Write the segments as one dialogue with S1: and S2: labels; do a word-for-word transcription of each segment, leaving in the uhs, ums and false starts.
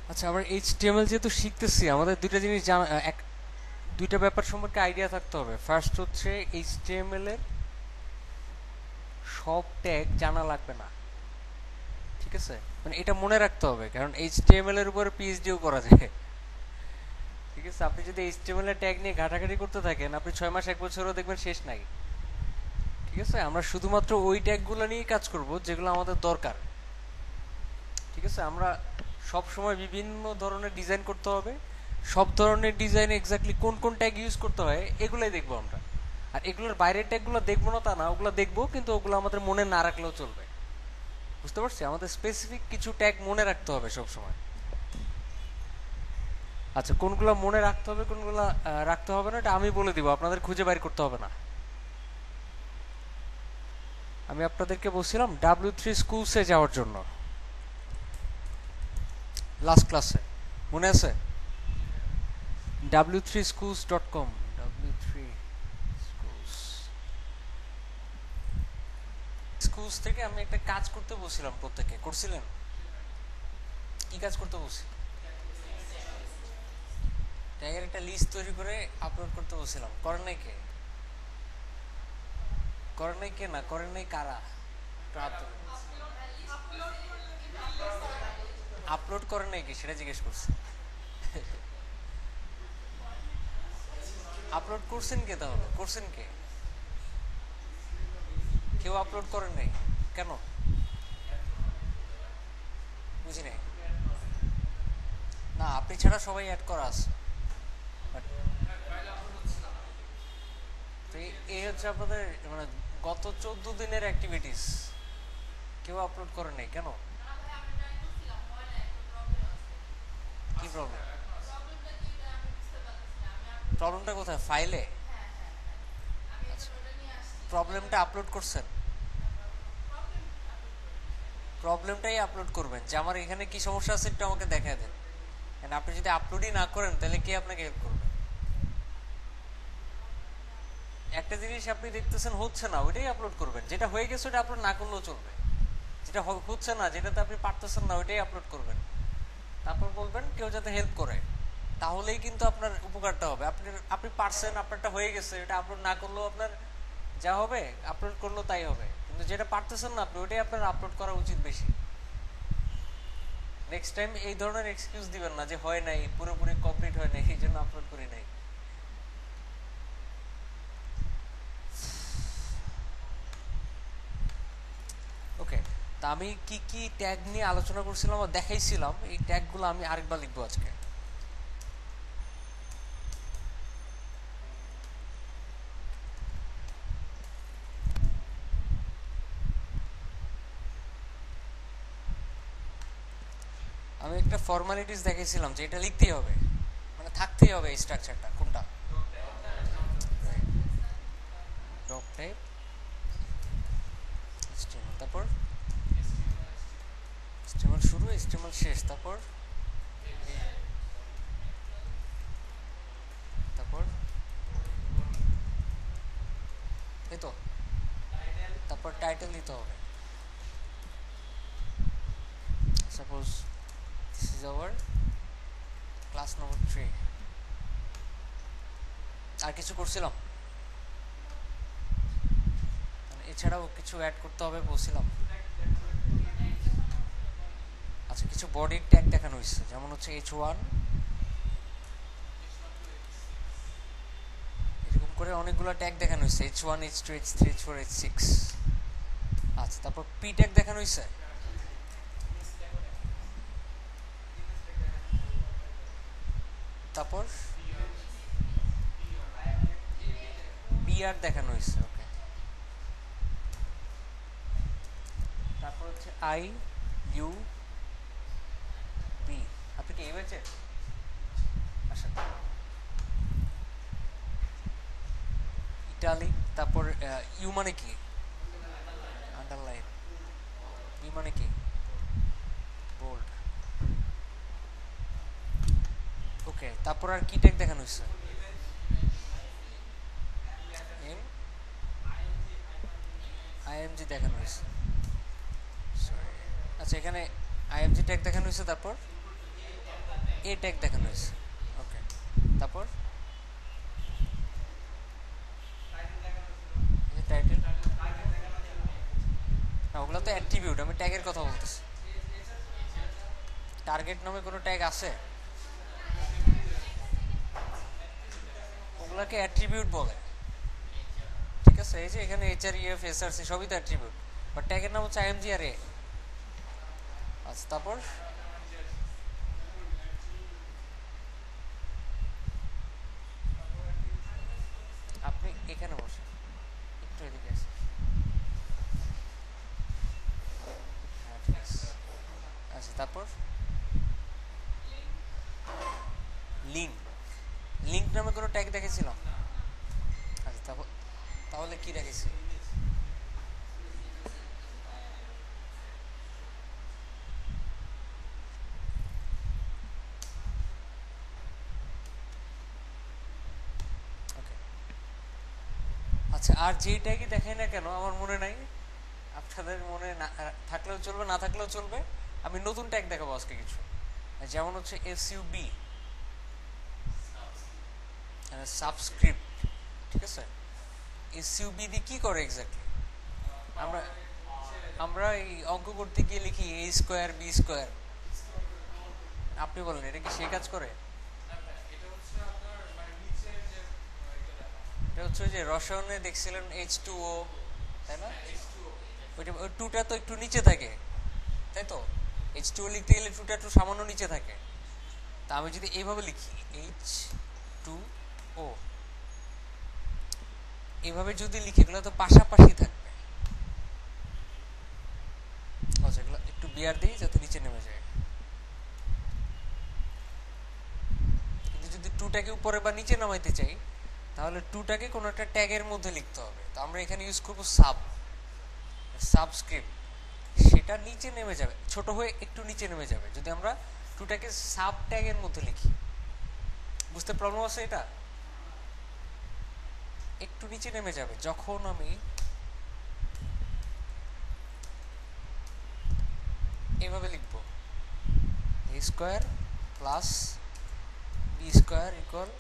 S1: আচ্ছা, আমরা এইচটিএমএল যেহেতু শিখতেছি, আমাদের দুইটা জিনিস জানা, এক দুইটা ব্যাপার সম্পর্কে আইডিয়া থাকতে হবে। ফার্স্ট হচ্ছে এইচটিএমএল এর সব ট্যাগ জানা লাগবে না, ঠিক আছে? মানে এটা মনে রাখতে হবে, কারণ এইচটিএমএল এর উপরে পিএইচডিও করা যায়, ঠিক আছে? আপনি যদি এইচটিএমএল এর ট্যাগ নিয়ে ঘাটাঘাটি করতে থাকেন, আপনি ছয় মাস এক বছরও দেখবেন শেষ নাই, ঠিক আছে? আমরা শুধুমাত্র ওই ট্যাগগুলো নিয়েই কাজ করব যেগুলো আমাদের দরকার, ঠিক আছে? আমরা সব সময় বিভিন্ন ধরনের ডিজাইন করতে হবে, সব ধরনের ডিজাইনে এক্স্যাক্টলি কোন কোন ট্যাগ ইউজ করতে হয় এগুলাই দেখবো আমরা। আর এগুলোর বাইরের ট্যাগগুলো দেখবো না তা না, ওগুলো দেখবো, কিন্তু ওগুলো আমাদের মনে না রাখলেও চলবে। বুঝতে পারছি? আমাদের স্পেসিফিক কিছু ট্যাগ মনে রাখতে হবে সব সময়। আচ্ছা, কোনগুলো মনে রাখতে হবে কোনগুলো আহ, রাখতে হবে না এটা আমি বলে দিব, আপনাদের খুঁজে বাইর করতে হবে না। আমি আপনাদেরকে বলছিলাম ডাব্লিউ থ্রি স্কুলসে যাওয়ার জন্য লাস্ট ক্লাসে, মনে আছে? W three schools dot com, W three schools schools থেকে আমি একটা কাজ করতে বলছিলাম, প্রত্যেকে করছিলেন? কি কাজ করতে বলছি? ট্যাগের একটা লিস্ট তৈরি করে আপলোড করতে বলছিলাম, করেন নাই কে? করেন নাই কে? না করেন নাই কারা? আপলোড করেন নাই কি সেটা জিজ্ঞেস করছি। আপলোড করছেন কে? তাহলে করছেন কে? কেউ আপলোড করেন নাই কেন? বুঝি নাই। না, আপনি ছাড়া সবাই অ্যাড করা আছে। But তো এই এই হচ্ছে আপনাদের মানে গত চোদ্দ দিনের অ্যাক্টিভিটিস, কেউ আপলোড করে নাই কেন? কি প্রবলেম? প্রবলেমটা কোথায়? ফাইলে? প্রবলেমটা আপলোড করছেন? প্রবলেমটাই আপলোড করবেন যে আমার এখানে কি সমস্যা আছে একটু আমাকে দেখা দেন। কারণ আপনি যদি আপলোডই না করেন তাহলে কে আপনাকে হেল্প করবে? একটা জিনিস আপনি দেখতেছেন হচ্ছে না, ওইটাই আপলোড করবেন। যেটা হয়ে গেছে ওটা আপলোড না করলেও চলবে। যেটা হচ্ছে না, যেটাতে আপনি পারতেছেন না, ওইটাই আপলোড করবেন। তারপর বলবেন কেউ যাতে হেল্প করে, তাহলেই কিন্তু আপনার উপকারটা হবে। আপনি আপনি পারছেন, আপনারটা হয়ে গেছে, এটা আপলোড না করলেও আপনার যা হবে, আপলোড করলেও তাই হবে। কিন্তু যেটা পারতেছেন না আপনি, ওইটাই আপনার আপলোড করা উচিত বেশি। নেক্সট টাইম এই ধরনের এক্সকিউজ দিবেন না যে হয় নাই, পুরোপুরি কমপ্লিট হয় নাই, এই জন্য আপলোড করি নাই। ওকে, তা আমি কি কি ট্যাগ নিয়ে আলোচনা করছিলাম আর দেখাইছিলাম, এই ট্যাগগুলো আমি আরেকবার লিখবো আজকে। আমি একটা ফর্মালিটিস দেখাইছিলাম যে এটা লিখতেই হবে, মানে থাকতেই হবে এই স্ট্রাকচারটা। কোনটা? ডক টাইপ, এইচটিএমএল, তারপর এইচটিএমএল শুরু, এইচটিএমএল শেষ, তারপর তারপর এই তো, তারপর টাইটেল দিতে হবে। Suppose this is our class number three. আর কিছু করছিলাম? মানে এছাড়াও কিছু অ্যাড করতে হবে বলছিলাম। আচ্ছা, কিছু বডির ট্যাগ দেখানো হয়েছে, যেমন হচ্ছে এইচ ওয়ান, এরকম করে অনেকগুলো ট্যাগ দেখানো হয়েছে, H one, H two, H three, H four, H six. আচ্ছা, তারপর পি ট্যাগ দেখানো হয়েছে। তারপর বিআর দেখানো হয়েছে। ওকে, তারপর হচ্ছে আই ইউ বি। আপনি কি এই ব্যাচে? আচ্ছা, ইটালিক, তারপর ইউ মানে কি? আন্ডারলাইন। বি মানে কি? বোল্ড। ওকে, তারপর আর কি ট্যাগ দেখানো হয়েছে? এম আইএমজি দেখানো হয়েছে। সরি, আচ্ছা, এখানে আইএমজি ট্যাগ দেখানো হয়েছে, তারপর এ ট্যাগ দেখানো হয়েছে। ওকে, তারপর টাইটেল, না ওগুলো তো অ্যাট্রিবিউট, আমি ট্যাগের কথা বলতেছি। টার্গেট নামে কোনো ট্যাগ আছে? ওগুলাকে অ্যাট্রিবিউট বলে। ঠিক আছে, এই যে এখানে H R E F S R C সবই তো অ্যাট্রিবিউট, বাট ট্যাগের নাম হচ্ছে আইএমজি আর এ। আচ্ছা, তারপর আপনি এখানে বসে একটু এদিকে আসেন। হ্যাঁ ঠিক আছে। আচ্ছা, তারপর লিঙ্ক, লিঙ্ক নামে কোনো ট্যাগ দেখেছিলাম? আচ্ছা, তারপর তাহলে কি রেখেছি? ওকে, আচ্ছা, আর যে ট্যাগই দেখাই না কেন আমার মনে নাই, আপনাদের মনে না থাকলেও চলবে, না থাকলেও চলবে, আমি নতুন ট্যাগ দেখাবো আজকে কিছু। যেমন হচ্ছে এস ইউ বি, সাবস্ক্রিপ্ট। ঠিক আছে, এস ইউ বি দিয়ে কি করে এক্স্যাক্টলি? আমরা আমরা এই অঙ্ক করতে গিয়ে লিখি এ স্কোয়ার বি স্কোয়ার। আপনি বলেন এটা কি সেই কাজ করে? এটা হচ্ছে যে রসায়নে দেখছিলেন এইচ টু ও, তাই না? ওইটা ওই টুটা তো একটু নিচে থাকে, তাই তো? এইচ টু ও লিখতে গেলে টুটা একটু সামান্য নিচে থাকে। তা আমি যদি এইভাবে লিখি এইচ টু ও, এইভাবে যদি লিখি এগুলো তো পাশাপাশি থাকবে। আচ্ছা, এগুলো একটু বিয়ার দিই যাতে নিচে নেমে যায়। কিন্তু যদি টুটাকে উপরে বা নিচে নামাইতে চাই তাহলে টুটাকে কোনো একটা ট্যাগের মধ্যে লিখতে হবে। তো আমরা এখানে ইউজ করবো সাব, সাবস্ক্রিপ্ট। সেটা নিচে নেমে যাবে, ছোট হয়ে একটু নিচে নেমে যাবে যদি আমরা টুটাকে সাব ট্যাগের মধ্যে লিখি। বুঝতে প্রবলেম আছে? এটা একটু নিচে নেমে যাবে যখন আমি এইভাবে লিখব A square plus B square equal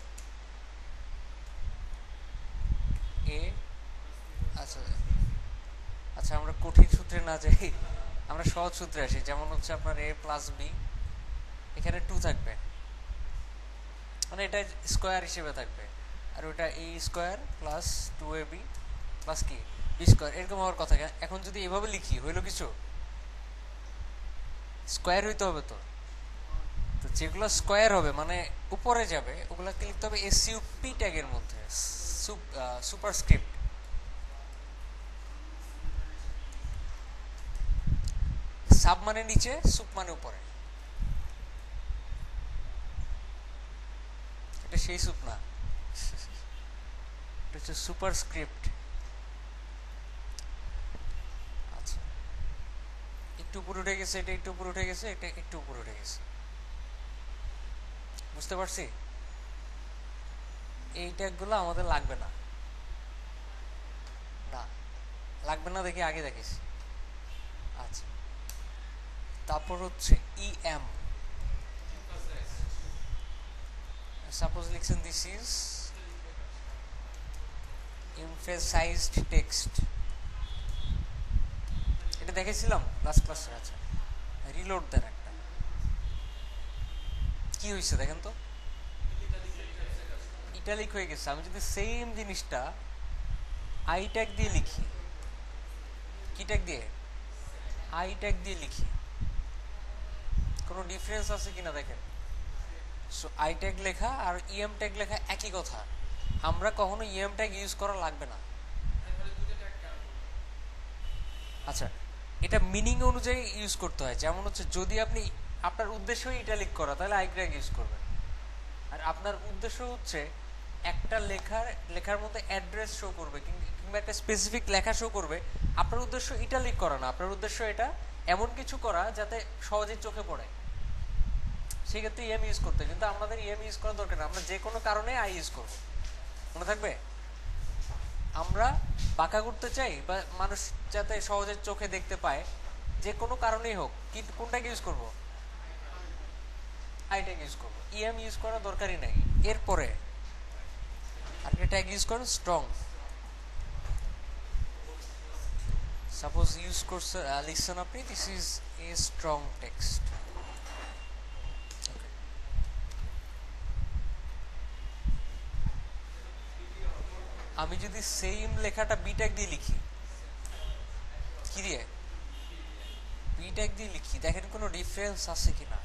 S1: A. আচ্ছা আচ্ছা, আমরা কঠিন সূত্রে না যাই, আমরা সহজ সূত্রে আসি। যেমন হচ্ছে আপনার এ প্লাস বি, এখানে টু থাকবে, মানে এটা স্কোয়ার হিসেবে থাকবে, আর ওটা A square plus two A B plus কি বি স্কোয়ার, এরকম হওয়ার কথা। এখন যদি এভাবে লিখি হইলো কিছু? স্কোয়ার হইতে হবে তো। তো যেগুলো স্কোয়ার হবে মানে উপরে যাবে ওগুলাকে লিখতে হবে এসইউপি ট্যাগের মধ্যে, সুপারস্ক্রিপ্ট। সাব মানে নিচে, সুপ মানে উপরে। এটা সেই সুপ না, এটা হচ্ছে সুপারস্ক্রিপ্ট। আচ্ছা, একটু উপরে উঠে গেছে, এটা একটু উপরে উঠে গেছে, এটা একটু উপরে উঠে গেছে। বুঝতে পারছি? এই ট্যাগগুলো আমাদের লাগবে না, না লাগবে না, দেখি আগে দেখিস। আচ্ছা, তারপর হচ্ছে ইএম। সাপোজ লিখছেন দিস ইজ emphasized text, এটা দেখেছিলাম লাস্ট ক্লাসে। আচ্ছা, রিলোড দেন একটা, কি হয়েছে দেখেন তো, ইটালিক হয়ে গেছে। আমি যদি সেম জিনিসটা আই ট্যাগ দিয়ে লিখি, কি ট্যাগ দিয়ে? আই ট্যাগ দিয়ে লিখি, কোনো ডিফারেন্স আছে কিনা দেখেন। সো আই ট্যাগ লেখা আর ইএম ট্যাগ লেখা একই কথা, আমরা কখনো ইএম ট্যাগ ইউজ করা লাগবে না। আচ্ছা, এটা মিনিং অনুযায়ী ইউজ করতে হয়। যেমন হচ্ছে যদি আপনি আপনার উদ্দেশ্যই ইটালিক করা তাহলে আই ট্যাগ ইউজ করবেন, আর আপনার উদ্দেশ্য হচ্ছে একটা লেখার লেখার মধ্যে অ্যাড্রেস শো করবে কিংবা একটা স্পেসিফিক লেখা শো করবে, আপনার উদ্দেশ্য ইটালিক করা না, আপনার উদ্দেশ্য এটা এমন কিছু করা যাতে সহজে চোখে পড়ে, সেক্ষেত্রে ইএম ইউজ করতে। কিন্তু আমাদের ইএম ইউজ করার দরকার না, আমরা যে কোনো কারণে আই ইউজ করবো। মনে থাকবে, আমরা বাঁকা করতে চাই বা মানুষ যাতে সহজে চোখে দেখতে পায়, যে কোনো কারণেই হোক, কি কোনটাকে ইউজ করব? আই ট্যাগ ইউজ করবো, ইএম ইউজ করার দরকারই নাই। এরপরে আরেকটা ট্যাগ ইউজ করেন স্ট্রং। সাপোজ ইউজ করছে লিখছেন আপনি this is a strong text. আমি যদি সেম লেখাটা বি ট্যাগ দিয়ে লিখি, কি দিয়ে বি ট্যাগ দিয়ে লিখি, দেখেন কোনো ডিফারেন্স আছে কিনা।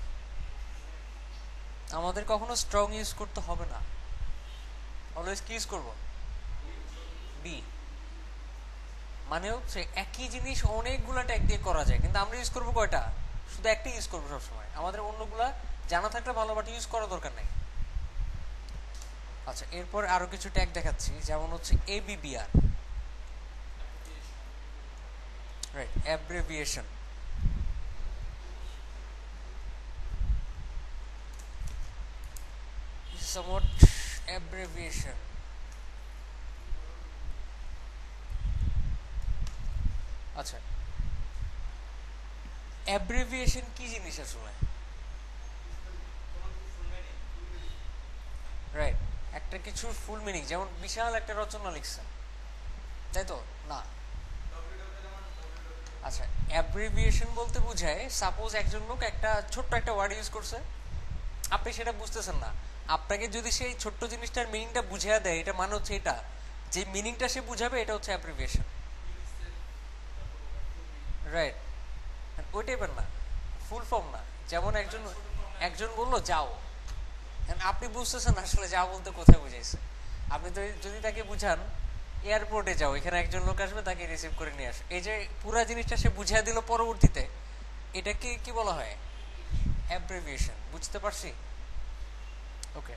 S1: আমাদের কখনো স্ট্রং ইউজ করতে হবে না, অলওয়েজ কি ইউজ করবো, বি। মানে হচ্ছে একই জিনিস অনেকগুলা ট্যাগ দিয়ে করা যায়, কিন্তু আমরা ইউজ করবো কয়টা, শুধু একটা ইউজ করবো সবসময়। আমাদের অন্যগুলা জানা থাকলে ভালো, বাট ইউজ করার দরকার নেই। আচ্ছা, এরপর আরো কিছু ট্যাগ দেখাচ্ছি, যেমন হচ্ছে ABBR, right, abbreviation. somewhat abbreviation. আচ্ছা, অ্যাব্রিভিয়েশন কি জিনিস আসলে, রাইট, একটা কিছুর ফুল মিনিং, যেমন বিশাল একটা রচনা লিখছেন, তাই তো না। আচ্ছা, অ্যাব্রিভিয়েশন বলতে বোঝায় সাপোজ একজন লোক একটা ছোট্ট একটা ওয়ার্ড ইউজ করছে, আপনি সেটা বুঝতেছেন না, আপনাকে যদি সেই ছোট্ট জিনিসটার মিনিংটা বুঝিয়ে দেয়, এটা মানে হচ্ছে এটা, যে মিনিংটা সে বুঝাবে এটা হচ্ছে অ্যাব্রিভিয়েশন, রাইট। ওই টাইপের না, ফুল ফর্ম না। যেমন একজন একজন বললো যাও, আপনি বুঝতেছেন আসলে যাও বলতে কোথায় বুঝাইছে। আপনি তো যদি তাকে বুঝান এয়ারপোর্টে যাও, এখানে একজন লোক আসবে, তাকে রিসিভ করে নিয়ে আসে, এই যে পুরো জিনিসটা সে বুঝিয়ে দিল পরবর্তীতে, এটাকে কি বলা হয়, অ্যাব্রিভিয়েশন। বুঝতে পারছি? ওকে,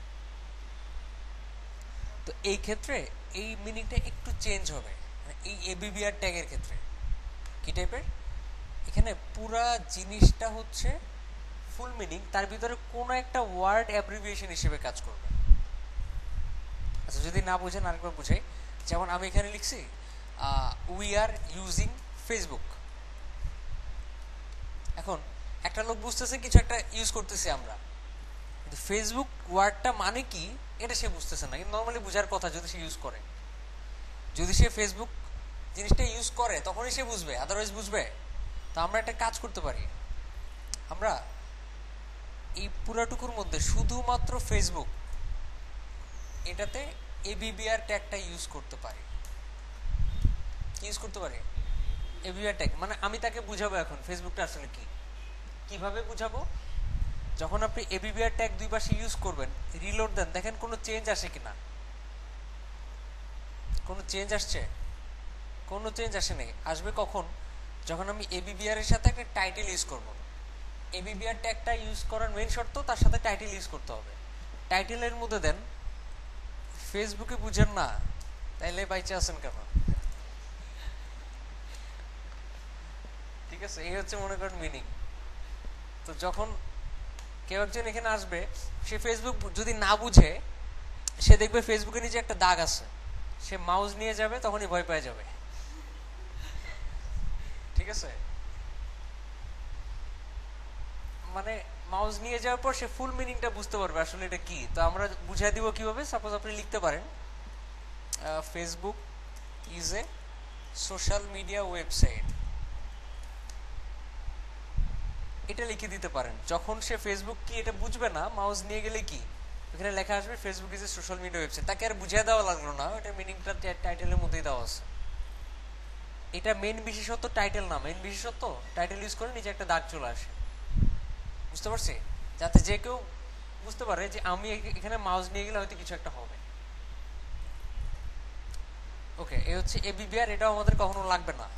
S1: তো এই ক্ষেত্রে এই মিনিংটা একটু চেঞ্জ হবে এই এবিবিআর ট্যাগের ক্ষেত্রে। কি টাইপের, এখানে পুরা জিনিসটা হচ্ছে ফুল মিনিং, তার ভিতরে কোনো একটা ওয়ার্ড অ্যাব্রিভিয়েশন হিসেবে কাজ করবে। আচ্ছা, যদি না বুঝেন আরেকবার বুঝাই। যেমন আমি এখানে লিখছি উই আর ইউজিং ফেসবুক। এখন একটা লোক বুঝতেছে কিছু একটা ইউজ করতেছি আমরা, কিন্তু ফেসবুক ওয়ার্ডটা মানে কি এটা সে বুঝতেছে না, কিন্তু নর্মালি বুঝার কথা যদি সে ইউজ করে। যদি সে ফেসবুক জিনিসটা ইউজ করে তখনই সে বুঝবে, আদারওয়াইজ বুঝবে। তো আমরা একটা কাজ করতে পারি, আমরা এই পুরাটুকুর মধ্যে শুধুমাত্র ফেসবুক এটাতে এবিবিআর ট্যাগটা ইউজ করতে পারি। ইউজ করতে পারি এবিবিআর ট্যাগ, মানে আমি তাকে বুঝাবো এখন ফেসবুকটা আসলে কি, কিভাবে বুঝাবো। যখন আপনি এবিবিআর ট্যাগ দুই পাশে ইউজ করবেন, রিলোড দেন, দেখেন কোনো চেঞ্জ আসে কিনা। কোনো চেঞ্জ আসছে? কোনো চেঞ্জ আসে নাই। আসবে কখন, যখন আমি এবিবিআর এর সাথে একটা টাইটেল ইউজ করব। এবিবিআর ট্যাগটা ইউজ করার মেইন শর্ত তার সাথে টাইটেল ইউজ করতে হবে। টাইটেলের মধ্যে দেন ফেসবুকে বুঝেন না, তাইলে বাইচে আছেন কেন? ঠিক আছে, এই হচ্ছে মনে করেন মিনিং। তো যখন কেউ একজন এখানে আসবে, সে ফেসবুক যদি না বুঝে, সে দেখবে ফেসবুকে নিচে একটা দাগ আছে, সে মাউস নিয়ে যাবে, তখনই ভয় পেয়ে যাবে। ঠিক আছে, মানে মাউস নিয়ে যাওয়ার পর সে ফুল মিনিংটা বুঝতে পারবে আসলে এটা কি। তো আমরা বুঝাই দিব কিভাবে। সাপোজ আপনি লিখতে পারেন Facebook is a social media website, এটা লিখে দিতে পারেন। যখন সে ফেসবুক কি এটা বুঝবে না, মাউস নিয়ে গেলে কি এখানে লেখা আসবে Facebook is a social media website, তাকে আর বুঝিয়ে দেওয়া লাগলো না, এটা মিনিংটা টাইটেলের মধ্যেই দেওয়া আছে। এটা মেন বিশেষত্ব টাইটেল না, মেন বিশেষত্ব টাইটেল ইউজ করে নিচে একটা দাগ চলে আসে। বুঝতে পারছি, যাতে যে কেউ বুঝতে পারে যে আমি এখানে মাউস নিয়ে গেলে হয়তো কিছু একটা হবে। ওকে, এই হচ্ছে এবিবিআর। এটাও আমাদের কখনো লাগবে না।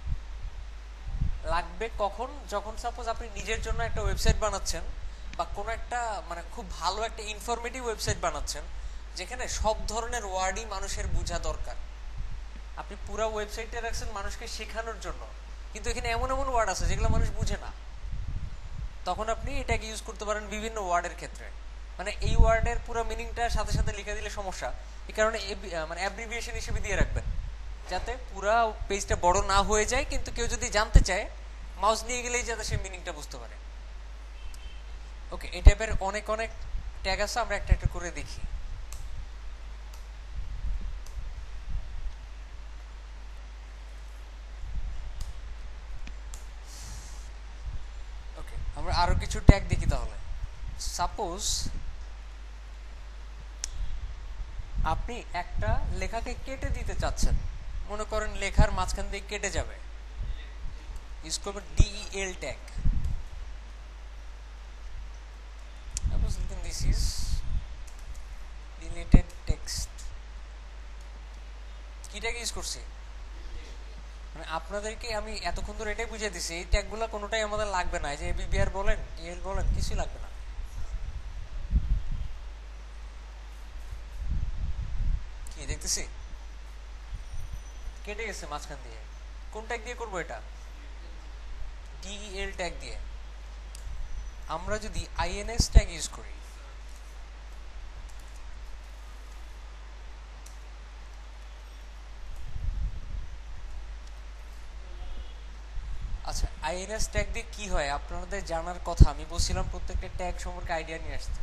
S1: লাগবে কখন, যখন সাপোজ আপনি নিজের জন্য একটা ওয়েবসাইট বানাচ্ছেন, বা কোনো একটা মানে খুব ভালো একটা ইনফরমেটিভ ওয়েবসাইট বানাচ্ছেন, যেখানে সব ধরনের ওয়ার্ডই মানুষের বোঝা দরকার। আপনি পুরো ওয়েবসাইটে রাখছেন মানুষকে শেখানোর জন্য, কিন্তু এখানে এমন এমন ওয়ার্ড আছে যেগুলো মানুষ বুঝে না, তখন আপনি এটাকে ইউজ করতে পারেন বিভিন্ন ওয়ার্ডের ক্ষেত্রে। মানে এই ওয়ার্ডের পুরো মিনিংটা সাথে সাথে লিখে দিলে সমস্যা, এই কারণে মানে অ্যাব্রিভিয়েশন হিসেবে দিয়ে রাখবেন, যাতে পুরো পেজটা বড় না হয়ে যায়, কিন্তু কেউ যদি জানতে চায় মাউস নিয়ে গেলেই যাতে সে মিনিংটা বুঝতে পারে। ওকে, এই টাইপের অনেক অনেক ট্যাগ আছে, আমরা একটা একটা করে দেখি। ওকে, আমরা আরো কিছু ট্যাগ দেখি তাহলে। সাপোজ আপনি একটা লেখাকে কেটে দিতে চাচ্ছেন, মনে করেন লেখার মাঝখান দিয়ে কেটে যাবে, ইউজ করবেন ডিইএল ট্যাগ। সাপোজ লিখেন দিস ইজ ডিলিটেড টেক্সট। কি ট্যাগ ইউজ করছি? মানে আপনাদেরকে আমি এতক্ষণ ধরে এটাই বুঝিয়ে দিছি, এই ট্যাগগুলো কোনোটাই আমাদের লাগবে না, যে বিবিআর বলেন ইএল বলেন কিছুই লাগবে না। কি দেখতেছি কেটে গেছে মাঝখান দিয়ে, কোন ট্যাগ দিয়ে করবো এটা? ডিইএল ট্যাগ দিয়ে। আমরা যদি আইএনএস ট্যাগ ইউজ করি, আচ্ছা আইএনএস ট্যাগ দিয়ে কি হয় আপনাদের জানার কথা, আমি বলছিলাম প্রত্যেকটা ট্যাগ সম্পর্কে আইডিয়া নিয়ে আসতে।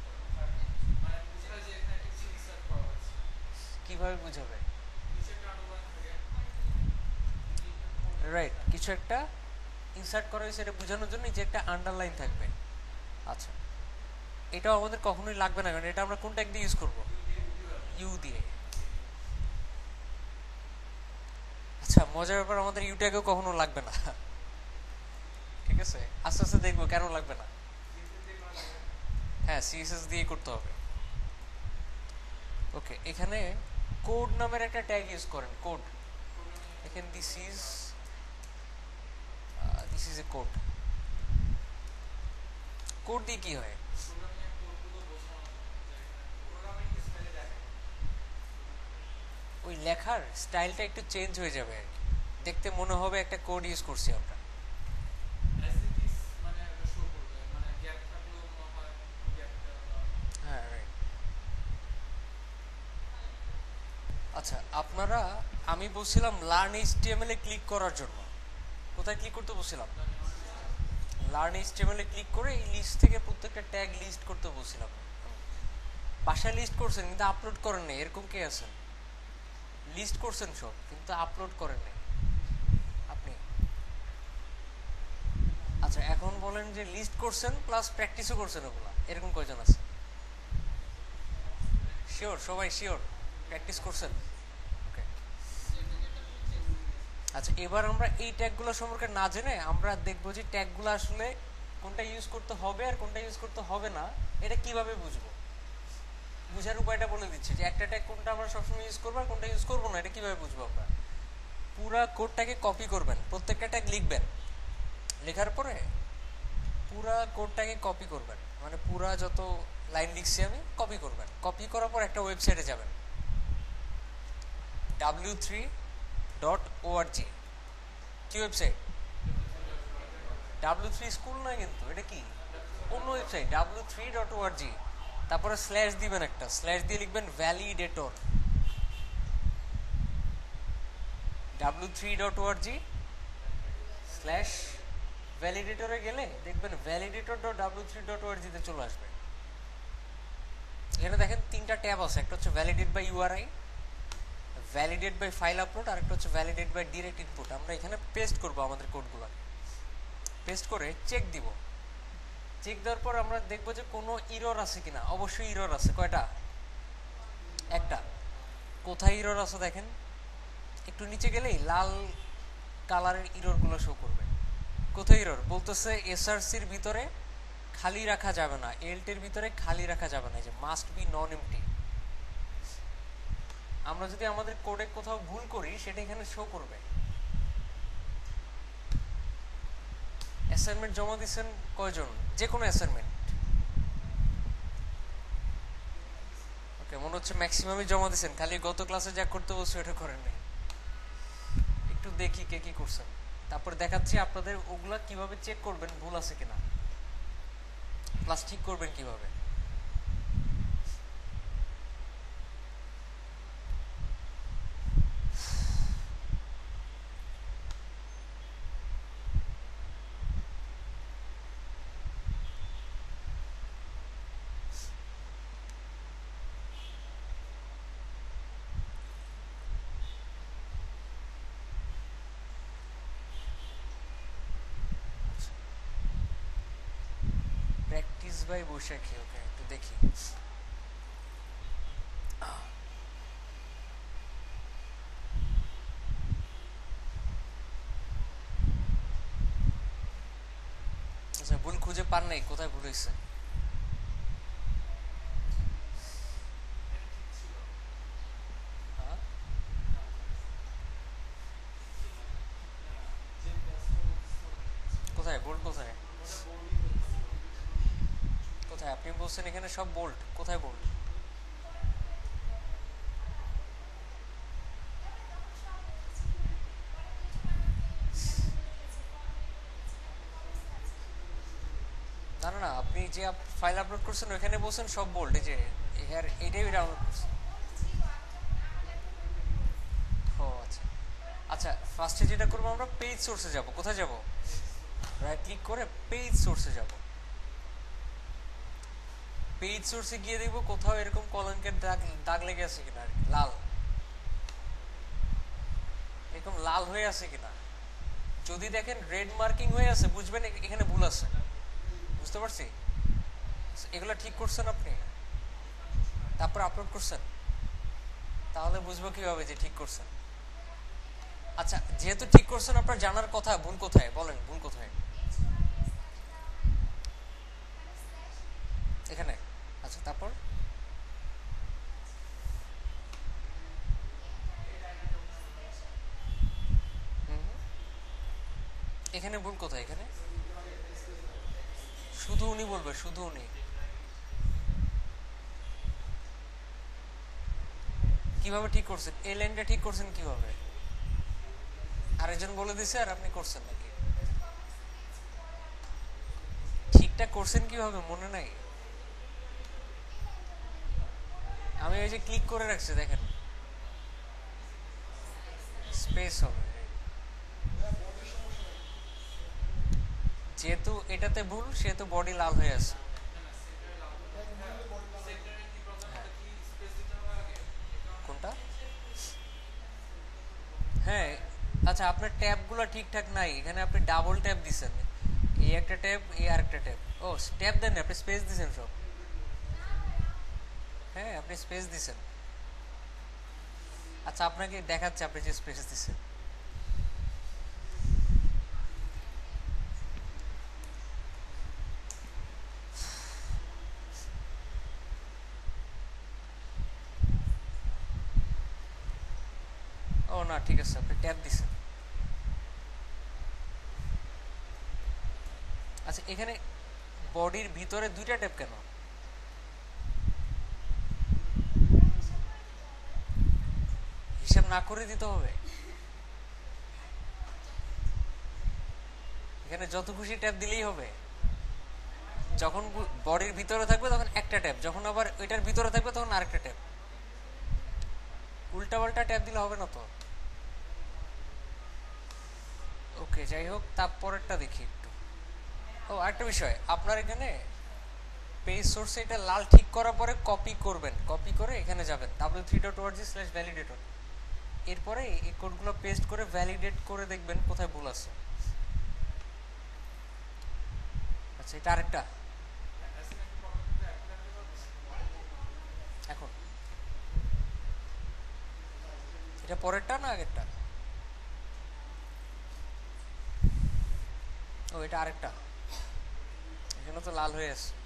S1: কিভাবে বুঝাবে? রাইট, কিছু একটা ইনসার্ট করা হয়েছে এটা বোঝানোর জন্য যে একটা আন্ডারলাইন থাকবে। আচ্ছা, এটাও আমাদের কখনোই লাগবে না, কারণ এটা আমরা কোন ট্যাগ দিয়ে ইউজ করব? ইউ দিয়ে। আচ্ছা, মজার ব্যাপার আমাদের ইউ ট্যাগও কখনো লাগবে না। ঠিক আছে, আস্তে আস্তে দেখবো কেন লাগবে না। হ্যাঁ, সিএসএস দিয়ে করতে হবে। ওকে, এখানে কোড নামের একটা ট্যাগ ইউজ করেন, কোড। এখানে this is this is a code. Code দিয়ে কি হয়? ওই লেখার স্টাইলটা একটু চেঞ্জ হয়ে যাবে আর কি, দেখতে মনে হবে একটা কোড ইউজ করছি আমরা। হ্যাঁ রাইট। আচ্ছা, আপনারা, আমি বলছিলাম লার্ন এইচটিএমএল এ ক্লিক করার জন্য, কোথায় ক্লিক করতে বলছিলাম? লার্ন এইচটিএমএল এ ক্লিক করে এই লিস্ট থেকে প্রত্যেকটা ট্যাগ লিস্ট করতে বলছিলাম। বাসায় লিস্ট করছেন কিন্তু আপলোড করেন নাই, এরকম কে আছেন? লিস্ট করছেন সব কিন্তু আপলোড করেন নাই আপনি। আচ্ছা, এখন বলেন যে লিস্ট করছেন প্লাস প্র্যাকটিসও করছেন, ওগুলা এরকম কয়জন আছে? শিওর? সবাই শিওর প্র্যাকটিস করছেন? ওকে, আচ্ছা এবার আমরা এই ট্যাগগুলো সম্পর্কে না জেনে আমরা দেখবো যে ট্যাগগুলো আসলে কোনটা ইউজ করতে হবে আর কোনটা ইউজ করতে হবে না, এটা কিভাবে বুঝবো? বুঝার উপায়টা বলে দিচ্ছি, যে একটা ট্যাগ কোনটা আমরা সবসময় ইউজ করবো আর কোনটা ইউজ করবো না, এটা কিভাবে বুঝবো আমরা? পুরা কোডটাকে কপি করবেন, প্রত্যেকটা ট্যাগ লিখবেন, লেখার পরে পুরা কোডটাকে কপি করবেন, মানে পুরা যত লাইন লিখছি আমি কপি করবেন। কপি করার পর একটা ওয়েবসাইটে যাবেন, ডাব্লিউ থ্রি ডট ওআরজি। কি ওয়েবসাইট? ডাব্লিউ থ্রি স্কুল নয় কিন্তু, এটা কি অন্য website, W three dot ORG. তারপরে স্ল্যাশ দিবেন, একটা স্ল্যাশ দিয়ে লিখবেন validator, W three dot ORG slash ভ্যালিডেটরে গেলে দেখবেন validator dot W three dot ওআরজিতে চলে আসবে। এখানে দেখেন তিনটা ট্যাব আছে, একটা হচ্ছে validate by URI, validate by file upload, আর একটা হচ্ছে ভ্যালিডেট বাই ডিরেক্ট ইনপুট। আমরা এখানে পেস্ট করব আমাদের কোডগুলো, পেস্ট করে চেক দিব। চেক দেওয়ার পর আমরা দেখবো যে কোনো ইরর আছে কিনা। অবশ্যই ইরর আছে, কয়টা? একটা। কোথায় ইরর আছে দেখেন, একটু নিচে গেলেই লাল কালারের ইররগুলো শো করবে। কোথায় ইরর বলতেছে? এসআরসির ভিতরে খালি রাখা যাবে না, এলটির ভিতরে খালি রাখা যাবে না, যে মাস্ট বি নন এমটি। আমরা যদি আমাদের কোডে কোথাও ভুল করি সেটা এখানে শো করবে। অ্যাসাইনমেন্ট জমা দিচ্ছেন কয়জন? যে কোনো অ্যাসাইনমেন্ট? ওকে, মনে হচ্ছে ম্যাক্সিমামই জমা দিচ্ছেন, খালি গত ক্লাসে যা করতে বলছো এটা করেন নাই। একটু দেখি কে কি করছেন, তারপর দেখাচ্ছি আপনাদের ওগুলা কিভাবে চেক করবেন ভুল আছে কিনা, ক্লাস ঠিক করবেন কিভাবে। বাই বৈশাখী, ওকে একটু দেখি। আচ্ছা ভুল খুঁজে পান নাই, কোথায় ভুল হয়েছে? হ্যাঁ? কোথায় বোল্ট, কোথায় কোথায় আপনি বলছেন এখানে সব বোল্ট, কোথায় বোল্ট? না না না, আপনি যে ফাইল আপলোড করছেন ওখানে বলছেন সব বোল্ট, এই যে এর এটাই ডাউনলোড করছেন। ও আচ্ছা আচ্ছা, ফার্স্টে যেটা করবো আমরা পেজ সোর্সে যাব। কোথায় যাব? রাইট ক্লিক করে পেজ সোর্সে যাব। পেজ সোর্সে গিয়ে দেখবো কোথাও এরকম কলঙ্কের দাগ দাগ লেগে আছে কিনা, আর কি, লাল, এরকম লাল হয়ে আছে কিনা। যদি দেখেন রেড মার্কিং হয়ে আছে, বুঝবেন এ- এখানে ভুল আছে। বুঝতে পারছি। এগুলো ঠিক করছেন আপনি, তারপর আপলোড করছেন, তাহলে বুঝবো কিভাবে যে ঠিক করছেন। আচ্ছা যেহেতু ঠিক করছেন, আপনার জানার কথা ভুল কোথায়, বলেন ভুল কোথায়। এখানে। আচ্ছা তারপর। হুম হুম। এখানে ভুল কোথায়, এখানে শুধু উনি বলবে, শুধু উনি। কিভাবে ঠিক করছেন, এই লাইনটা ঠিক করছেন কিভাবে? আরেকজন বলে দিছে আর আপনি করছেন নাকি? ঠিকঠাক করছেন কিভাবে মনে নাই? আমি ওই যে ক্লিক করে রাখছি, দেখেন স্পেস হবে। যেহেতু এটাতে ভুল, সেহেতু বডি লাল হয়ে আছে। হ্যাঁ। কোনটা? হ্যাঁ। আচ্ছা আপনার ট্যাবগুলো ঠিকঠাক নাই, এখানে আপনি ডাবল ট্যাব দিছেন। এই একটা ট্যাব, এই আরেকটা ট্যাব। ও ট্যাব দেন না, আপনি স্পেস দিছেন সব। হ্যাঁ আপনি স্পেস দিছেন। আচ্ছা আপনাকে দেখাচ্ছে আপনি যে স্পেস দিছেন। ও না ঠিক আছে, আপনি ট্যাব দিছেন। আচ্ছা এখানে বডির ভিতরে দুইটা ট্যাব কেন? হিসাব না করে দিতে হবে? এখানে যত খুশি ট্যাব দিলেই হবে? যখন বডির ভিতরে থাকবে তখন একটা ট্যাব, যখন আবার ওইটার ভিতরে থাকবে তখন আরেকটা ট্যাব। উল্টা পাল্টা ট্যাব দিলে হবে না তো। ওকে যাই হোক, তারপরেরটা দেখি একটু। ও আরেকটা বিষয়, আপনার এখানে পেজ সোর্সে এটা লাল ঠিক করার পরে কপি করবেন, কপি করে এখানে যাবেন W three dot org slash validator. এরপরে এই কোডগুলো পেস্ট করে ভ্যালিডেট করে দেখবেন কোথায় ভুল আছে। আচ্ছা এটা আরেকটা। এখন এটা পরেরটা না আগেরটা? ও এটা আরেকটা, এখানে তো লাল হয়ে আছে।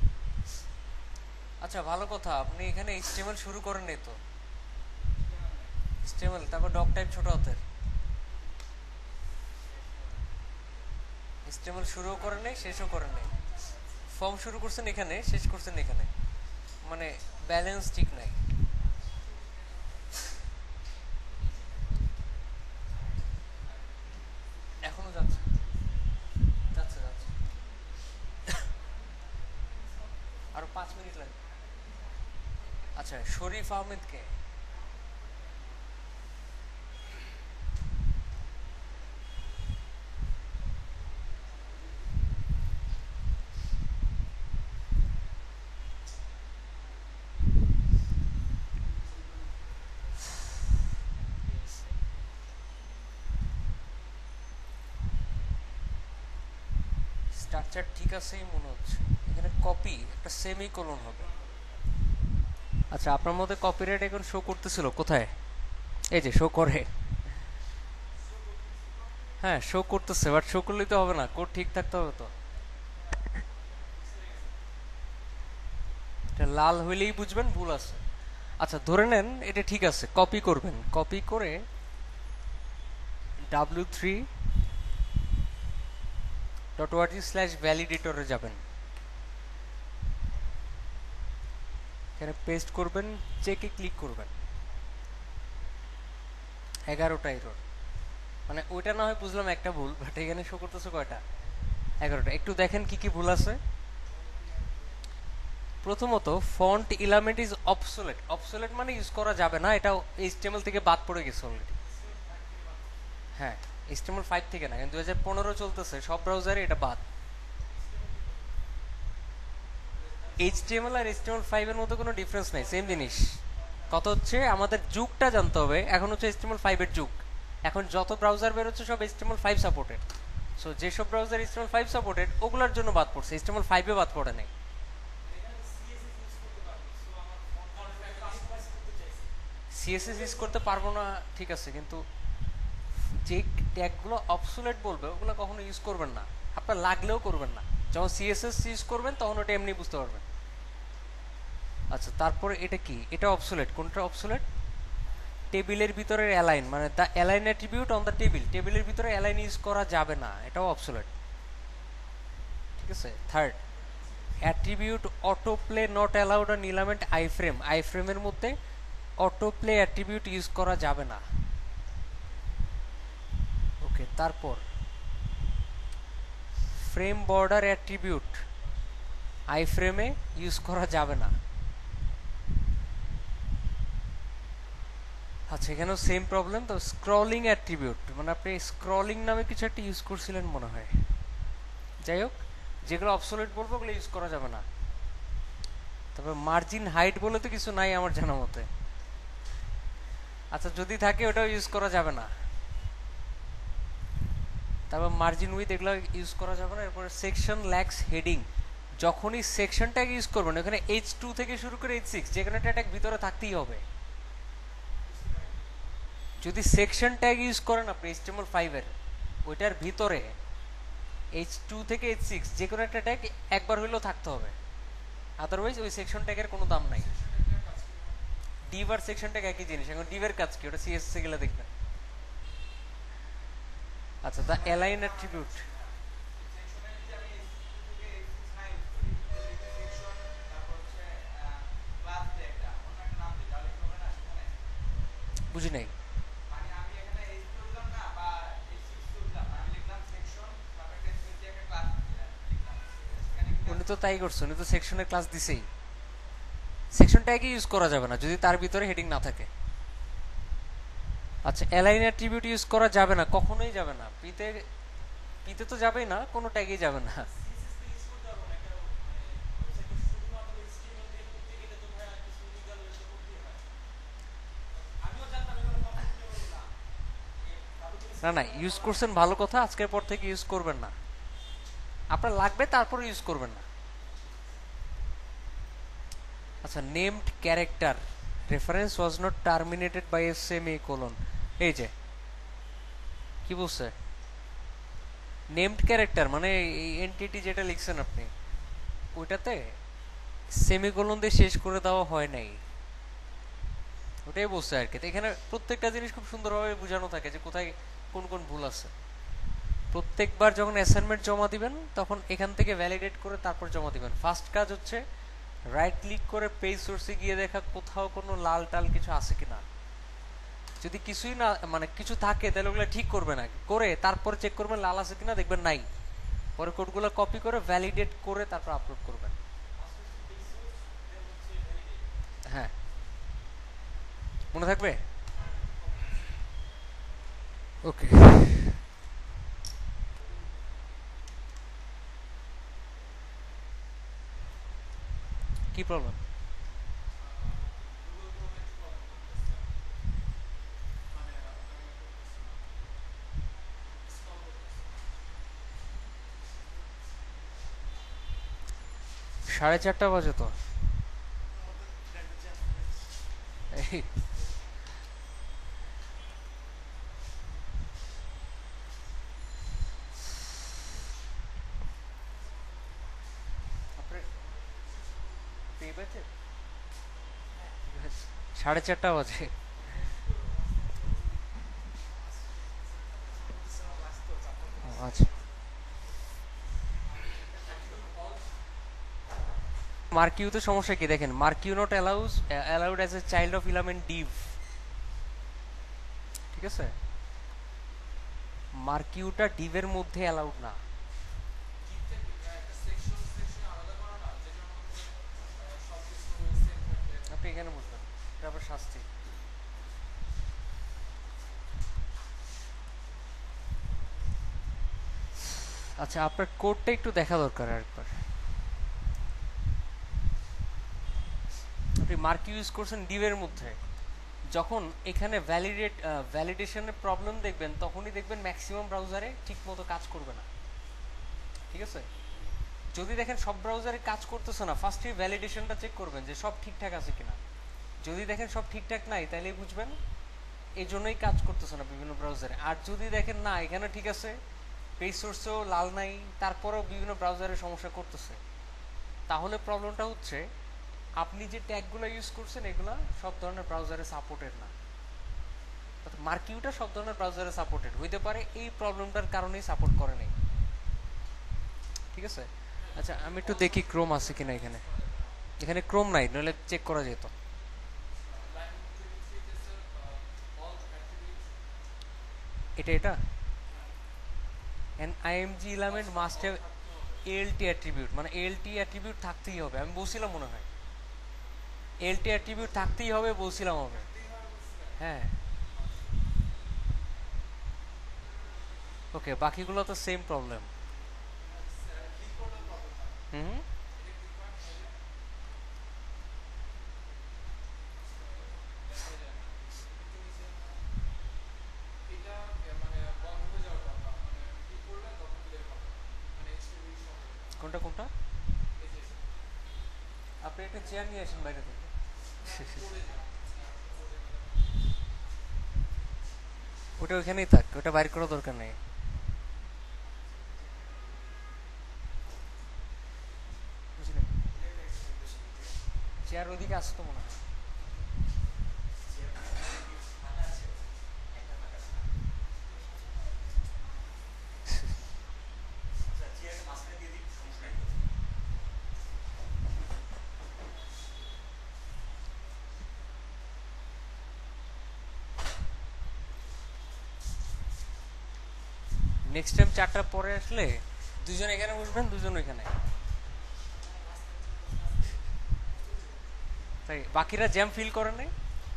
S1: আচ্ছা ভালো কথা, আপনি এখানে এইচটিএমএল শুরু করেন নাই তো? এইচটিএমএল তারপর ডক টাইপ ছোট হাতের। এইচটিএমএল শুরুও করেন নাই, শেষও করেন নাই। ফর্ম শুরু করছেন এখানে, শেষ করছেন এখানে, মানে ব্যালেন্স ঠিক নাই। এখনো যাচ্ছে, যাচ্ছে যাচ্ছে। আরো পাঁচ মিনিট লাগবে। আচ্ছা শরীফ আহমেদকে। স্ট্রাকচার ঠিক আছেই মনে হচ্ছে, এখানে কপি একটা সেমিকোলন হবে। আচ্ছা, আপনার মধ্যে কপিরাইট এখন শো করতেছিল কোথায়? এই যে শো করে। হ্যাঁ, শো করতেছে, বাট শো করলেই তো হবে না, কোড ঠিক থাকতে হবে তো। এটা লাল হইলেই বুঝবেন ভুল আছে। আচ্ছা, ধরে নেন এটা ঠিক আছে, কপি করবেন, কপি করে W three dot org slash ভ্যালিডেটরে যাবেন, এখানে পেস্ট করবেন, চেকে ক্লিক করবেন। এগারোটা এরর, মানে ওইটা না হয় বুঝলাম একটা ভুল, বাট এখানে শো করতেছে কয়টা? এগারোটা। একটু দেখেন কি কি ভুল আছে। প্রথমত font element is obsolete. Obsolete মানে ইউজ করা যাবে না, এটা এইচটিএমএল থেকে বাদ পড়ে গেছে অলরেডি। হ্যাঁ, এইচটিএমএল ফাইভ থেকে না, কিন্তু দুই হাজার পনেরো চলতেছে, সব ব্রাউজারে এটা বাদ। এইচটিএমএল আর এইচটিএমএল ফাইভ এর মধ্যে কোনো ডিফারেন্স নাই, সেম জিনিস। কত হচ্ছে আমাদের যুগটা জানতে হবে। এখন হচ্ছে এইচটিএমএল ফাইভ এর যুগ, এখন যত ব্রাউজার বের হচ্ছে সব এইচটিএমএল ফাইভ সাপোর্টেড। সো যেসব ব্রাউজার এইচটিএমএল ফাইভ সাপোর্টেড ওগুলোর জন্য বাদ পড়ছে, এইচটিএমএল ফাইভ এ বাদ পড়ে নাই। সিএসএস ইউজ করতে পারবো না, ঠিক আছে, কিন্তু যে ট্যাগগুলো অবসোলেট বলবে ওগুলো কখনো ইউজ করবেন না, আপনার লাগলেও করবেন না। যখন সিএসএস ইউজ করবেন তখন ওটা এমনি বুঝতে পারবেন। আচ্ছা, তারপরে এটা কি? এটা অবসোলেট। কোনটা অবসোলেট? টেবিলের ভিতরে অ্যালাইন, মানে the align attribute on the table, টেবিলের ভিতরে অ্যালাইন ইউজ করা যাবে না, এটাও অবসোলেট। ঠিক আছে। Third, attribute autoplay not allowed on element iframe, আই ফ্রেমের মধ্যে অটো প্লে অ্যাট্রিবিউট ইউজ করা যাবে না। ওকে, তারপর ফ্রেম বর্ডার অ্যাট্রিবিউট আই ফ্রেমে ইউজ করা যাবে না। আচ্ছা, এখানেও সেম প্রবলেম। তো স্ক্রলিং অ্যাট্রিবিউট, মানে আপনি স্ক্রলিং নামে কিছু একটা ইউজ করছিলেন মনে হয়। যাই হোক, যেগুলো অবসোলেট বলবো ওগুলো ইউজ করা যাবে না। তবে মার্জিন হাইট বলে তো কিছু নাই আমার জানা মতে। আচ্ছা, যদি থাকে ওটাও ইউজ করা যাবে না। তারপর মার্জিন উইথ এগুলো ইউজ করা যাবে না। এরপরে সেকশন ল্যাক্স হেডিং, যখনই সেকশন ট্যাগ ইউজ করবেন এখানে এইচ টু থেকে শুরু করে এইচ সিক্স যে কোনো একটা ট্যাগ ভিতরে থাকতেই হবে। যদি সেকশন ট্যাগ ইউজ করেন আপনি এইচটিএমএল ফাইভ এর, ওইটার ভিতরে এইচ টু থেকে এইচ সিক্স যে কোনো একটা ট্যাগ একবার হইলেও থাকতে হবে, আদারওয়াইজ ওই সেকশন ট্যাগের কোনো দাম নাই। ডিভ আর সেকশন ট্যাগ একই জিনিস। এখন ডিভের কাজ কি, ওটা সিএসএস এ গেলে দেখবেন। আচ্ছা, দ্য অ্যালাইন অ্যাট্রিবিউট, বুঝি নাই। উনি তো তাই করছে, উনি তো সেকশনের ক্লাস দিছেই। সেকশন ট্যাগ ইউজ করা যাবে না যদি তার ভিতরে হেডিং না থাকে। আচ্ছা, অ্যালাইন অ্যাট্রিবিউট ইউজ করা যাবে না, কখনোই যাবে না। পিতে পিতে তো যাবেই না, কোনো ট্যাগই যাবে না। না না, ইউজ করছেন ভালো কথা, আজকের পর থেকে ইউজ করবেন না। আপনার লাগবে তারপর ইউজ করবেন না। আচ্ছা, named character reference was not terminated by a semicolon, এই যে কি বলছে? নেমড ক্যারেক্টার মানে এই এন্টিটি যেটা লিখছেন আপনি, ওইটাতে সেমিকোলন দিয়ে শেষ করে দেওয়া হয় নাই, ওটাই বলছে আর কি। তো এখানে প্রত্যেকটা জিনিস খুব সুন্দরভাবে বোঝানো থাকে যে কোথায় কোন কোন ভুল আছে। প্রত্যেকবার যখন অ্যাসাইনমেন্ট জমা দিবেন তখন এখান থেকে ভ্যালিডেট করে তারপর জমা দিবেন। ফার্স্ট কাজ হচ্ছে রাইট ক্লিক করে পেজ সোর্সে গিয়ে দেখা কোথাও কোনো লাল টাল কিছু আছে কিনা। যদি কিছুই না, মানে কিছু থাকে তাহলে ওগুলো ঠিক করবেন, আগে করে তারপর চেক করবেন লাল আছে কিনা, দেখবেন নাই, পরে কোডগুলো কপি করে ভ্যালিডেট করে তারপর আপলোড করবেন। হ্যাঁ, মনে থাকবে। ওকে, কি প্রবলেম? সাড়ে চারটা বাজে তো। এই আপনার পেয়ে গেছে? সাড়ে চারটা বাজে। আচ্ছা, মার্কিউতে সমস্যা কি দেখেন, marquee not allows allowed as a child of element div. ঠিক আছে, মার্কিউটা ডিভের মধ্যে অ্যালাউড না। আপনি এখানে বুঝবেন, এটা আবার শাস্তি। আচ্ছা, আপনার কোডটা একটু দেখা দরকার আরেকবার। আপনি মার্ক ইউজ করছেন ডিভের মধ্যে, যখন এখানে ভ্যালিডেট ভ্যালিডেশনের প্রবলেম দেখবেন তখনই দেখবেন ম্যাক্সিমাম ব্রাউজারে ঠিক মতো কাজ করবে না। ঠিক আছে, যদি দেখেন সব ব্রাউজারে কাজ করতেছে না, ফার্স্টে ভ্যালিডেশনটা চেক করবেন যে সব ঠিকঠাক আছে কিনা। যদি দেখেন সব ঠিকঠাক নাই তাহলে বুঝবেন এই জন্যই কাজ করতেছে না বিভিন্ন ব্রাউজারে। আর যদি দেখেন না এখানে ঠিক আছে, পেজ সোর্সেও লাল নাই, তারপরেও বিভিন্ন ব্রাউজারে সমস্যা করতেছে, তাহলে প্রবলেমটা হচ্ছে আপনি যে ট্যাগগুলো ইউজ করছেন এগুলা সব ধরনের ব্রাউজারে সাপোর্টেড না। মার্কিউটা সব ধরনের ব্রাউজারে সাপোর্টেড হইতে পারে, এই প্রবলেমটার কারণেই সাপোর্ট করে নাই। ঠিক আছে, আচ্ছা আমি একটু দেখি ক্রোম আছে কিনা এখানে। এখানে ক্রোম নাই, নইলে চেক করা যেত। এটা এটা an img element must have alt attribute, মানে alt attribute থাকতেই হবে। আমি বলছিলাম মনে হয় alt attribute থাকতেই হবে, বলছিলাম হবে। হ্যাঁ, ওকে, বাকিগুলো তো সেম প্রবলেম। হুম, কোনটা কোনটা? আপনি একটা চেয়ার নিয়ে আসেন বাইরে থেকে। ওটা ওইখানেই থাক, ওটা বাইর করার দরকার নেই। বুঝলেন, চেয়ার ওইদিকে আসতো মনে হয়। নেক্সট টাইম চারটা পরে আসলে দুজন এখানে বসবেন, দুজন ওইখানে। তাই বাকিরা জ্যাম ফিল করে নাই।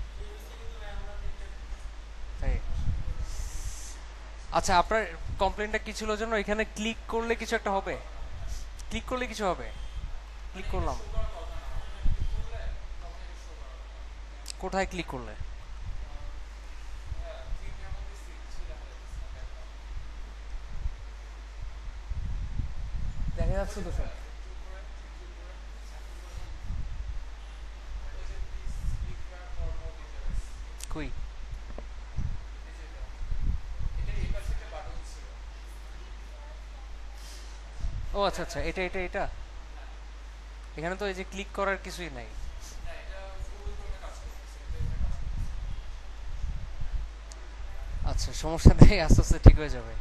S1: তাই আচ্ছা, আপনার কমপ্লেনটা কি ছিল যেন? এখানে ক্লিক করলে কিছু একটা হবে, ক্লিক করলে কিছু হবে। ক্লিক করলাম, কোথায় ক্লিক করলে? দেখা যাচ্ছে তো স্যার। কই? ও আচ্ছা আচ্ছা, এটা এটা এটা এখানে তো এই যে ক্লিক করার কিছুই নাই। আচ্ছা, সমস্যা নেই, আস্তে আস্তে ঠিক হয়ে যাবে।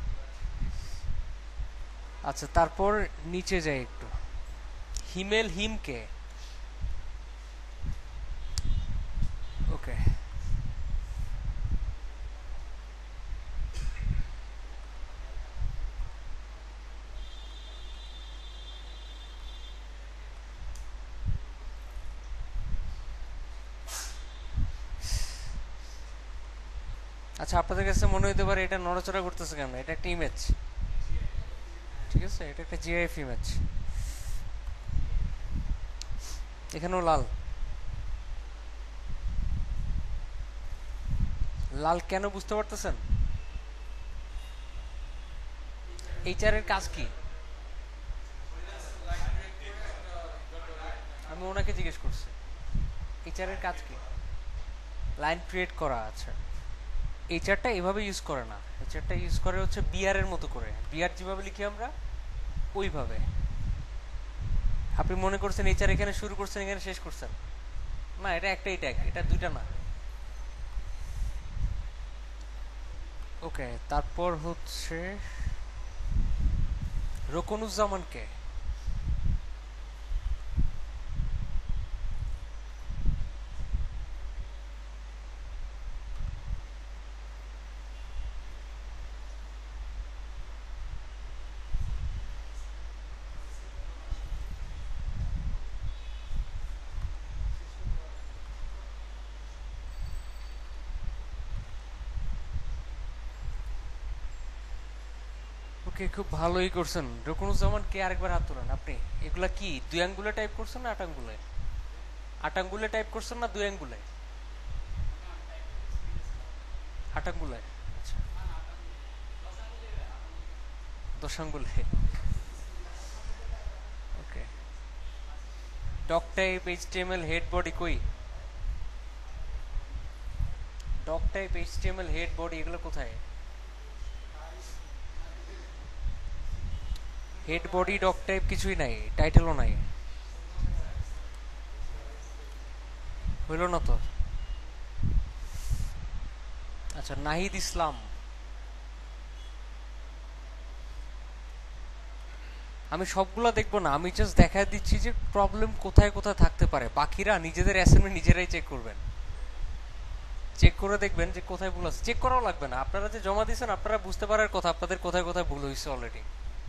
S1: আচ্ছা, তারপর নিচে যাই একটু। হিমেল হিমকে, ওকে। আচ্ছা, আপনাদের কাছে মনে হতে পারে এটা নড়াচড়া করতেছে কেন, এটা একটা ইমেজ। ঠিক আছে, এটা একটা জিআইএফ ইমেজ। এখানেও লাল। লাল কেন বুঝতে পারতেছেন? এইচআর এর কাজ কি? আমি ওনাকে জিজ্ঞেস করছি এইচআর এর কাজ কি, লাইন ক্রিয়েট করা। আছে এইচআরটা এভাবে ইউজ করে না, এইচআরটা ইউজ করে হচ্ছে বিআর এর মতো করে, বিআর যেভাবে লিখি আমরা ওইভাবে। আপনি মনে করছেন এইচআর এখানে শুরু করছেন এখানে শেষ করছেন, না এটা একটাই ট্যাগ, এটা দুইটা না। ওকে, তারপর হচ্ছে রোকনুজ্জামানকে। ওকে, খুব ভালোই করছেন রোকনুজ্জামান কে। আরেকবার হাত তোলেন আপনি। এগুলা কি দুই আঙ্গুলে টাইপ করছেন না আট আঙ্গুলে? আট আঙ্গুলে টাইপ করছেন না দুই আঙ্গুলে? আট আঙ্গুলে, আচ্ছা দশ আঙ্গুলে। Okay, doc type, HTML, head body কই? Doc type, HTML, head body এগুলো কোথায়? হেড বডি ডক টাইপ কিছুই নাই, টাইটেলও নাই। হইল না তো। আচ্ছা, নাহিদ ইসলাম। আমি সবগুলা দেখবো না, আমি জাস্ট দেখা দিচ্ছি যে প্রবলেম কোথায় কোথায় থাকতে পারে। বাকিরা নিজেদের অ্যাসাইনমেন্ট নিজেরাই চেক করবেন, চেক করে দেখবেন যে কোথায় ভুল আছে। চেক করাও লাগবে না, আপনারা যে জমা দিয়েছেন আপনারা বুঝতে পারার কথা আপনাদের কোথায় কোথায় ভুল হয়েছে অলরেডি।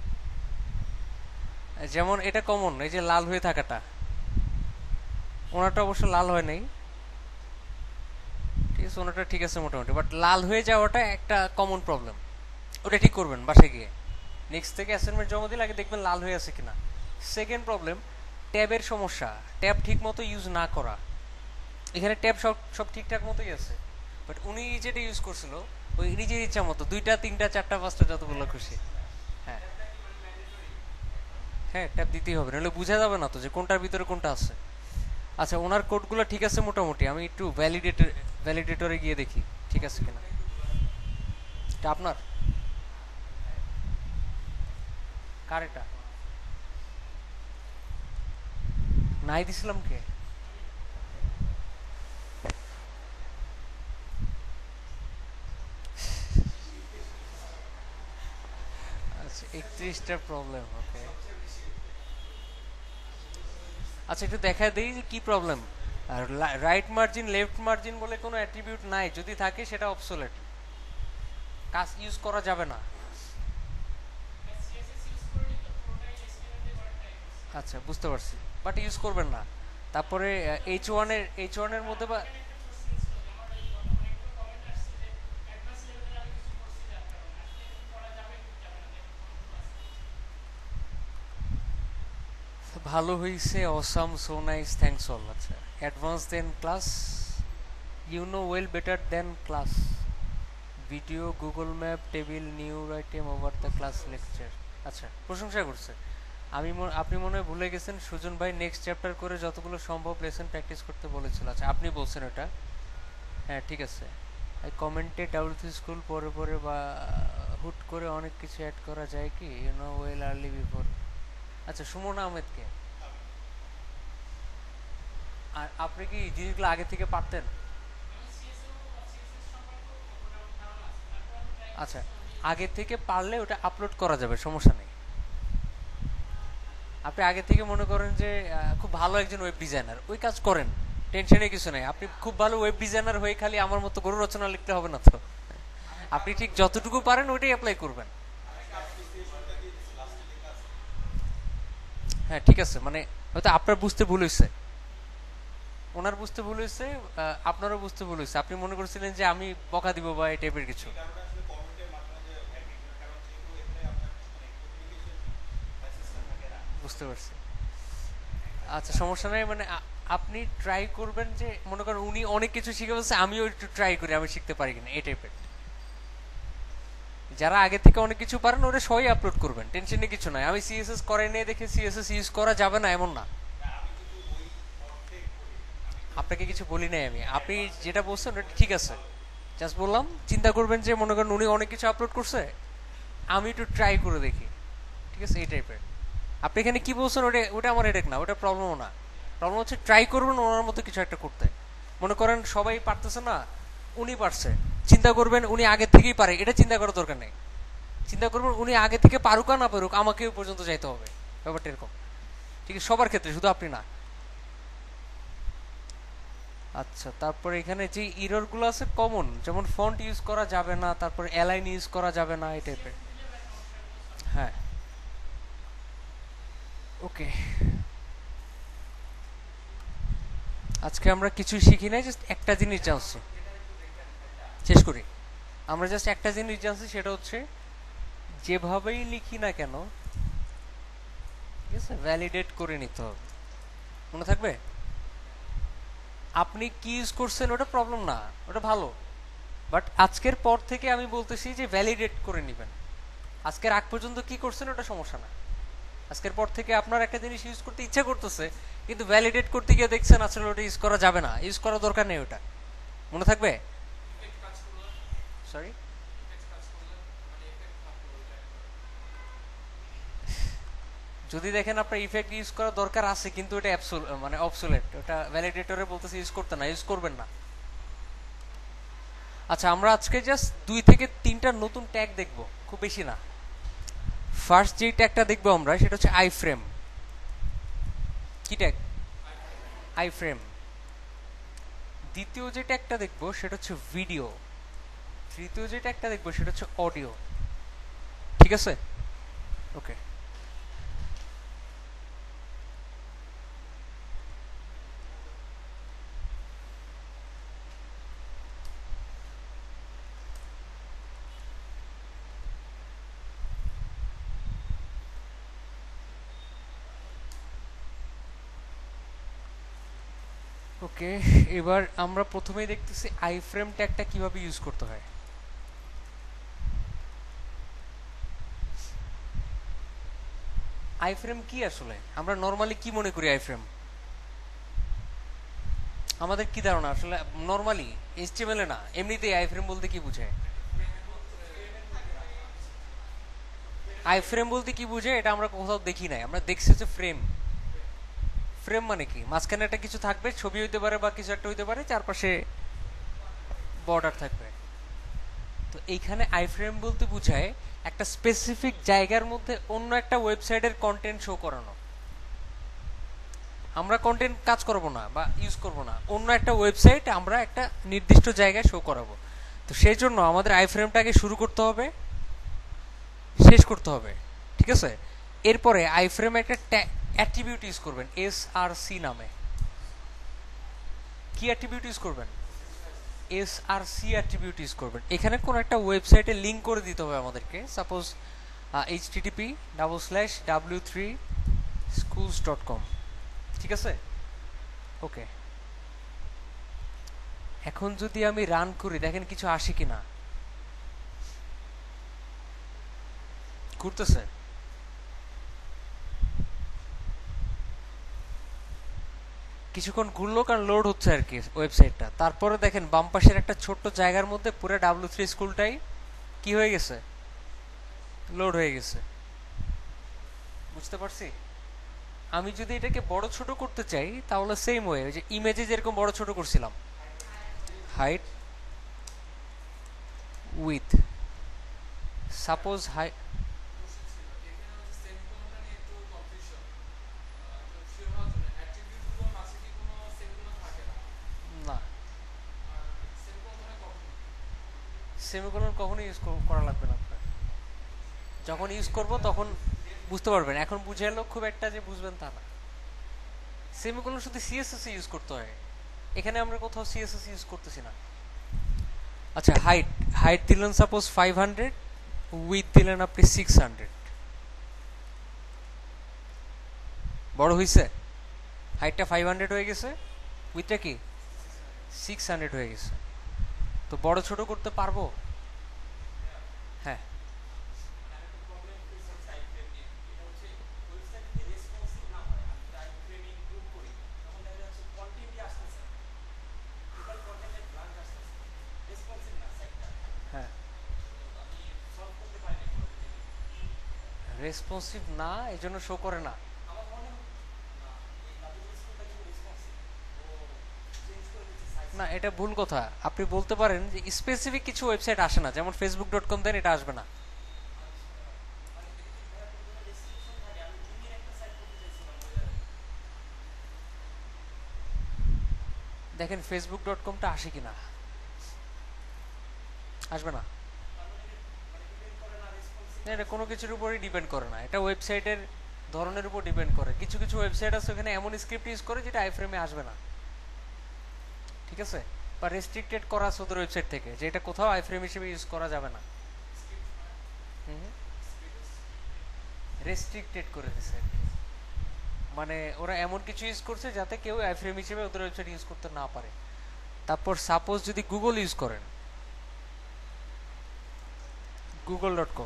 S1: যেমন এটা কমন, এই যে লাল হয়ে থাকাটা, ওনারটা অবশ্য লাল হয় নাই, ঠিক আছে ওনারটা ঠিক আছে মোটামুটি, বাট লাল হয়ে যাওয়াটা একটা কমন প্রবলেম। ওটা ঠিক করবেন বাসায় গিয়ে, নেক্সট থেকে অ্যাসাইনমেন্ট জমা দিলে আগে দেখবেন লাল হয়ে আছে কিনা। সেকেন্ড প্রবলেম, ট্যাবের সমস্যা, ট্যাব ঠিক মতো ইউজ না করা। এখানে ট্যাব সব সব ঠিকঠাক মতোই আছে, বাট উনি যেটা ইউজ করছিল ওই নিজের ইচ্ছা মতো দুইটা তিনটা চারটা পাঁচটা যতগুলো খুশি। হ্যাঁ হ্যাঁ, ট্যাব দিতেই হবে, নাহলে বোঝা যাবে না তো যে কোনটার ভিতরে কোনটা আছে। আচ্ছা, ওনার কোডগুলো ঠিক আছে মোটামুটি, আমি একটু ভ্যালিডেটর ভ্যালিডেটরে গিয়ে দেখি ঠিক আছে কিনা। এটা আপনার? কার এটা? নাহিদ ইসলামকে? আচ্ছা, একত্রিশটা প্রবলেম। ওকে, আচ্ছা একটু দেখা দিই যে কি প্রবলেম। আর রাইট মার্জিন লেফট মার্জিন বলে কোনো অ্যাট্রিবিউট নাই, যদি থাকে সেটা অবসোলেট, কাজ ইউজ করা যাবে না। আচ্ছা বুঝতে পারছি, বাট ইউজ করবেন না। তারপরে এইচ ওয়ানের এইচ ওয়ানের মধ্যে বা ভালো হয়েছে, awesome, so nice, thanks all. আচ্ছা, advance than class, you know well better than class, video, Google map, table, new item, over the class lecture. আচ্ছা, প্রশংসা করছে। আমি আপনি মনে হয় ভুলে গেছেন সুজন ভাই নেক্সট চ্যাপ্টার করে যতগুলো সম্ভব লেসন প্র্যাকটিস করতে বলেছিল। আচ্ছা, আপনি বলছেন ওটা, হ্যাঁ ঠিক আছে। কমেন্টে ডাব্লিউসি স্কুল পরে পরে বা হুট করে অনেক কিছু অ্যাড করা যায় কি, you know well early before. আচ্ছা, সুমন আহমেদকে। আর আপনি কি জিনিসগুলো আগে থেকে পারতেন? আচ্ছা, আগে থেকে পারলে ওটা আপলোড করা যাবে, সমস্যা নেই। আপনি আগে থেকে মনে করেন যে খুব ভালো একজন ওয়েব ডিজাইনার, ওই কাজ করেন, টেনশনে কিছু নেই। আপনি খুব ভালো ওয়েব ডিজাইনার হয়ে খালি আমার মতো গরু রচনা লিখতে হবে না তো। আপনি ঠিক যতটুকু পারেন ওইটাই অ্যাপ্লাই করবেন। হ্যাঁ ঠিক আছে, মানে হয়তো আপনার বুঝতে ভুল হয়েছে, ওনার বুঝতে ভুল হয়েছে, আপনারও বুঝতে ভুল হয়েছে। আপনি মনে করছিলেন যে আমি বকা দিব বা এই টাইপের কিছু। বুঝতে পারছি। আচ্ছা সমস্যা নাই, মানে আপনি ট্রাই করবেন যে মনে করেন উনি অনেক কিছু শিখে বলছে, আমিও একটু ট্রাই করি আমি শিখতে পারি কিনা, এই টাইপের। যারা আগে থেকে অনেক কিছু পারেন ওরা সবাই আপলোড করবেন, টেনশনে কিছু নাই। আমি সিএসএস করে নিয়ে দেখে সিএসএস ইউজ করা যাবে না এমন না। আপনাকে কিছু বলি নাই আমি, আপনি যেটা বলছেন ওটা ঠিক আছে, জাস্ট বললাম চিন্তা করবেন যে মনে করেন উনি অনেক কিছু আপলোড করছে, আমি একটু ট্রাই করে দেখি, ঠিক আছে, এই টাইপের। আপনি এখানে কি বলছেন ওটা ওটা আমার হেডেক না, ওটা প্রবলেমও না। প্রবলেম হচ্ছে ট্রাই করবেন ওনার মতো কিছু একটা করতে। মনে করেন সবাই পারতেছে না, উনি পারছে, চিন্তা করবেন উনি আগে থেকেই পারে, এটা চিন্তা করার দরকার নেই। চিন্তা করবেন উনি আগে থেকে পারুক আর না পারুক, আমাকে ওই পর্যন্ত যাইতে হবে, ব্যাপারটা এরকম। ঠিক আছে, সবার ক্ষেত্রে, শুধু আপনি না। আচ্ছা, তারপরে এখানে যে ইরর গুলো আছে কমন, যেমন ফন্ট ইউজ করা যাবে না, তারপর অ্যালাইন ইউজ করা যাবে না, এই টাইপের। হ্যাঁ, ওকে। আজকে আমরা কিছুই শিখি নাই, জাস্ট একটা জিনিস জানছি। শেষ করি। আমরা জাস্ট একটা জিনিস জানছি, সেটা হচ্ছে যেভাবেই লিখি না কেন, ঠিক আছে, ভ্যালিডেট করে নিতে হবে। মনে থাকবে? আপনি কি ইউজ করছেন ওটা প্রবলেম না, ওটা ভালো, বাট আজকের পর থেকে আমি বলতেছি যে ভ্যালিডেট করে নেবেন। আজকের আগ পর্যন্ত কি করছেন ওটা সমস্যা না, আজকের পর থেকে আপনার একটা জিনিস ইউজ করতে ইচ্ছা করতেছে, কিন্তু ভ্যালিডেট করতে গিয়ে দেখছেন আসলে ওটা ইউজ করা যাবে না, ইউজ করার দরকার নেই ওটা। মনে থাকবে? সরি, যদি দেখেন আপনার ইফেক্ট ইউজ করার দরকার আছে কিন্তু এটা অ্যাবসোল মানে অবসোলেট, ওটা ভ্যালিডেটরে বলতেছে ইউজ করতে না, ইউজ করবেন না। আচ্ছা, আমরা আজকে জাস্ট দুই থেকে তিনটা নতুন ট্যাগ দেখব, খুব বেশি না। ফার্স্ট যে ট্যাগটা দেখবো আমরা সেটা হচ্ছে আই ফ্রেম। কি ট্যাগ? Iframe. দ্বিতীয় যে ট্যাগটা দেখবো সেটা হচ্ছে ভিডিও। তৃতীয় যে ট্যাগটা দেখবো সেটা হচ্ছে অডিও। ঠিক আছে, ওকে। ওকে, এবার আমরা প্রথমেই দেখতেছি আই ফ্রেম ট্যাগটা কিভাবে ইউজ করতে হয়। আই ফ্রেম কি আসলে, আমরা নর্মালি কি মনে করি আই ফ্রেম? আমাদের কি ধারণা আসলে নর্মালি এইচটিএমএল এ না, এমনিতেই আই ফ্রেম বলতে কি বুঝায়? আই ফ্রেম বলতে কি বুঝায় এটা আমরা কোথাও দেখি নাই, আমরা দেখছি যে ফ্রেম। ফ্রেম মানে কি? মাঝখানে একটা কিছু থাকবে, ছবি হইতে পারে বা কিছু একটা হইতে পারে, চারপাশে বর্ডার থাকবে। তো এইখানে আই ফ্রেম বলতে বুঝায় একটা স্পেসিফিক জায়গার মধ্যে অন্য একটা ওয়েবসাইটের কন্টেন্ট শো করানো। আমরা কন্টেন্ট কাজ করব না বা ইউজ করব না, অন্য একটা ওয়েবসাইট আমরা একটা নির্দিষ্ট জায়গায় শো করাবো। তো সেই জন্য আমাদের আই ফ্রেমটাকে শুরু করতে হবে, শেষ করতে হবে, ঠিক আছে। এরপরে আই ফ্রেম একটা অ্যাট্রিবিউট ইউজ করবেন এস আর সি নামে। কি অ্যাট্রিবিউট ইউজ করবেন? S R C attribute use করবেন। এখানে কোনো একটা ওয়েবসাইটে লিঙ্ক করে দিতে হবে আমাদেরকে, suppose H TTP double slash W three schools dot com. ঠিক আছে, ওকে। এখন যদি আমি রান করি, দেখেন কিছু আসে কিনা। ঘুরতেছে, কিছুক্ষণ ঘুরলো কারণ লোড হচ্ছে আর কি ওয়েবসাইটটা। তারপরে দেখেন বাম পাশের একটা ছোট্ট জায়গার মধ্যে পুরো ডাব্লিউ থ্রি স্কুলটাই কি হয়ে গেছে, লোড হয়ে গেছে। বুঝতে পারছি? আমি যদি এটাকে বড় ছোট করতে চাই তাহলে সেম ওয়ে, ওই যে ইমেজে যেরকম বড় ছোট করছিলাম, হাইট উইথ, সাপোজ হাই, না সেমিকোলন কখনো ইউজ করা লাগবে না আপনার। যখন ইউজ করব তখন বুঝতে পারবেন, এখন বুঝে এলো খুব একটা যে বুঝবেন তা না। সেমিকোলন শুধু সিএসএস ইউজ করতে হয়, এখানে আমরা কোথাও সিএসএস ইউজ করতেছি না। আচ্ছা, হাইট হাইট দিলেন সাপোজ ফাইভ হান্ড্রেড, উইথ দিলেন আপনি সিক্স হান্ড্রেড। বড় হয়েছে, হাইটটা ফাইভ হান্ড্রেড হয়ে গেছে, উইথটা কি সিক্স হান্ড্রেড হয়ে গেছে। তো বড় ছোট করতে পারবো? হ্যাঁ, রেসপন্সিভ না এজন্য শো করে না। না, এটা ভুল কথা। আপনি বলতে পারেন যে স্পেসিফিক কিছু ওয়েবসাইট আসে না, যেমন ফেসবুক ডট কম দেন এটা আসবে না। দেখেন ফেসবুক ডট কমটা আসে কিনা, আসবে না। না, এটা কোনো কিছুর উপরই ডিপেন্ড করে না, এটা ওয়েবসাইটের ধরনের উপর ডিপেন্ড করে। কিছু কিছু ওয়েবসাইট আছে ওখানে এমন স্ক্রিপ্ট ইউজ করে যেটা আইফ্রেমে আসবে না, ঠিক আছে, বা রেস্ট্রিক্টেড করা আছে ওদের ওয়েবসাইট থেকে যে এটা কোথাও আইফ্রেম হিসেবে ইউজ করা যাবে না। হুম, রেস্ট্রিক্টেড করে দিছে, মানে ওরা এমন কিছু ইউজ করছে যাতে কেউ আইফ্রেম হিসেবে ওদের ওয়েবসাইট ইউজ করতে না পারে। তারপর সাপোজ যদি গুগল ইউজ করেন, গুগল ডট কম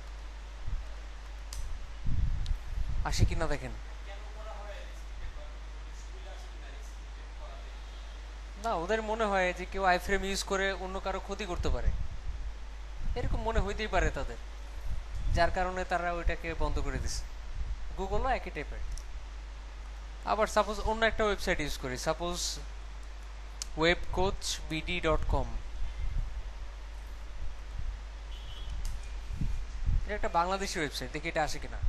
S1: আসে কিনা দেখেন। না, ওদের মনে হয় যে কেউ আইফ্রেম ইউজ করে অন্য কারো ক্ষতি করতে পারে, এরকম মনে হইতেই পারে তাদের, যার কারণে তারা ওইটাকে বন্ধ করে দিছে। গুগলও একই টাইপের। আবার সাপোজ অন্য একটা ওয়েবসাইট ইউজ করি, suppose web coach BD dot com, এটা একটা বাংলাদেশি ওয়েবসাইট, দেখি এটা আসে কিনা।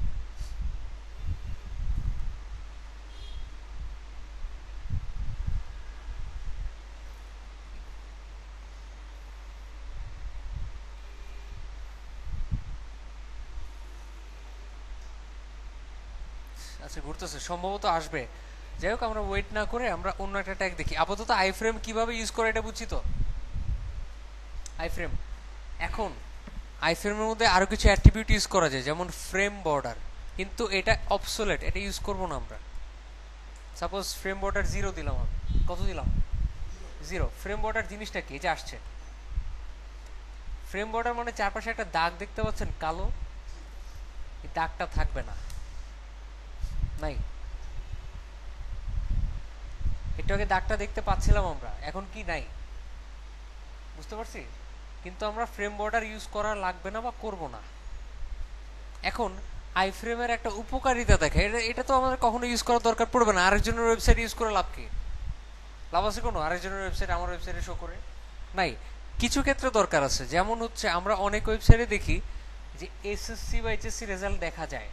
S1: আচ্ছা, ঘুরতেছে, সম্ভবত আসবে। যাই হোক, আমরা ওয়েট না করে আমরা অন্য একটা ট্যাগ দেখি। আপাতত আইফ্রেম কিভাবে ইউজ করে এটা বুঝছি তো। আইফ্রেম এখন আইফ্রেমের মধ্যে আরো কিছু অ্যাট্রিবিউট ইউজ করা যায়, যেমন ফ্রেম বর্ডার, কিন্তু এটা অবসোলেট, এটা ইউজ করব না আমরা। সাপোজ ফ্রেম বর্ডার জিরো দিলাম, আমি কত দিলাম, জিরো। ফ্রেম বর্ডার জিনিসটা কি, যে আসছে ফ্রেম বর্ডার মানে চারপাশে একটা দাগ দেখতে পাচ্ছেন কালো, এই দাগটা থাকবে না, নাই। একটু আগে দাগটা দেখতে পাচ্ছিলাম আমরা, এখন কি নাই, বুঝতে পারছি। কিন্তু আমরা ফ্রেম বর্ডার ইউজ করা লাগবে না বা করব না। এখন আইফ্রেমের একটা উপকারিতা দেখে, এটা এটা তো আমাদের কখনো ইউজ করার দরকার পড়বে না। আরেকজনের ওয়েবসাইট ইউজ করে লাভ কি, লাভ আছে কোনো? আরেকজনের ওয়েবসাইট আমার ওয়েবসাইটে শো করে নাই। কিছু ক্ষেত্রে দরকার আছে, যেমন হচ্ছে আমরা অনেক ওয়েবসাইটে দেখি যে এসএসসি বা এইচএসসি রেজাল্ট দেখা যায়,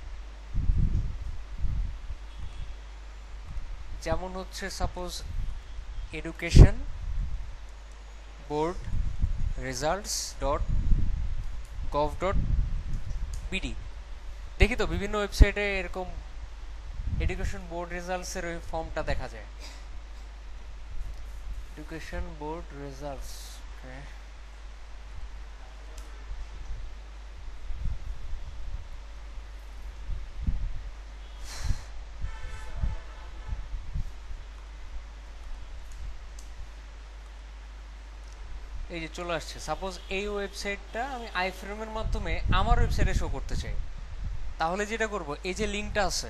S1: যেমন হচ্ছে suppose education board results dot gov dot BD, দেখি তো বিভিন্ন ওয়েবসাইটে এরকম এডুকেশন বোর্ড রেজাল্টসের ওই ফর্মটা দেখা যায়। এডুকেশন বোর্ড রেজাল্টস, এই যে চলে আসছে। সাপোজ এই ওয়েবসাইটটা আমি আইফ্রেমের মাধ্যমে আমার ওয়েবসাইটে শো করতে চাই, তাহলে যেটা করব, এই যে লিঙ্কটা আছে,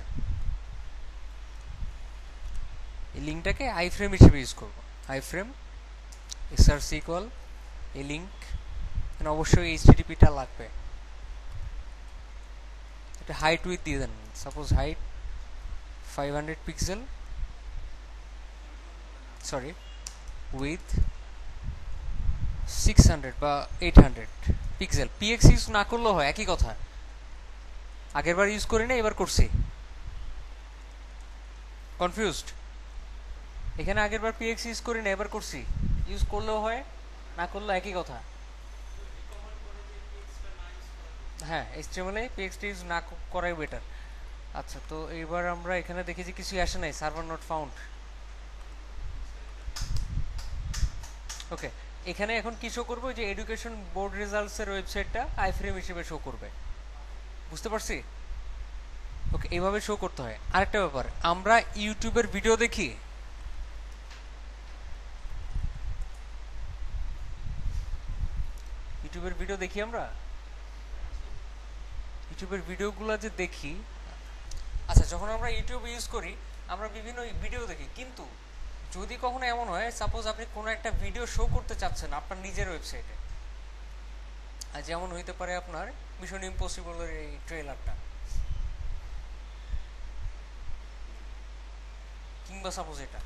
S1: এই লিঙ্কটাকে আইফ্রেম হিসেবে ইউজ করব। আইফ্রেম এসআরসি ইকুয়াল এই লিঙ্ক, অবশ্যই এইচটিটিপিটা লাগবে। এটা হাইট উইথ দিয়ে দেন, suppose height five hundred pixel, sorry width six hundred বা eight hundred pixel. PX use না করলেও হয়, একই কথা। আগের বার ইউজ করি না, এবার করছি, কনফিউজড। এখানে আগের বার পিএক্স ইউজ করি না, এবার করছি, ইউজ করলেও হয়, না করলেও একই কথা। হ্যাঁ, এইচটিএমএল এ পিএক্সটি ইউজ না করাই বেটার। আচ্ছা, তো এবার আমরা এখানে দেখি যে কিছুই আসে নাই, সার্ভার নট ফাউন্ড। ওকে, এখানে এখন কি শো করবো, যে এডুকেশন বোর্ড রেজাল্টস এর ওয়েবসাইটটা আইফ্রেম হিসেবে শো করবে, বুঝতে পারছি। ওকে, এইভাবে শো করতে হয়। আরেকটা ব্যাপার, আমরা ইউটিউবের ভিডিও দেখি, ইউটিউবের ভিডিও দেখি আমরা ইউটিউবের ভিডিওগুলো যে দেখি, আচ্ছা, যখন আমরা ইউটিউব ইউজ করি আমরা বিভিন্ন ভিডিও দেখি, কিন্তু যদি কখনো এমন হয় সাপোজ আপনি কোনো একটা ভিডিও শো করতে চাচ্ছেন আপনার নিজের ওয়েবসাইটে, যেমন হইতে পারে আপনার মিশন ইম্পসিবলের এই ট্রেলারটা, কিংবা সাপোজ এটা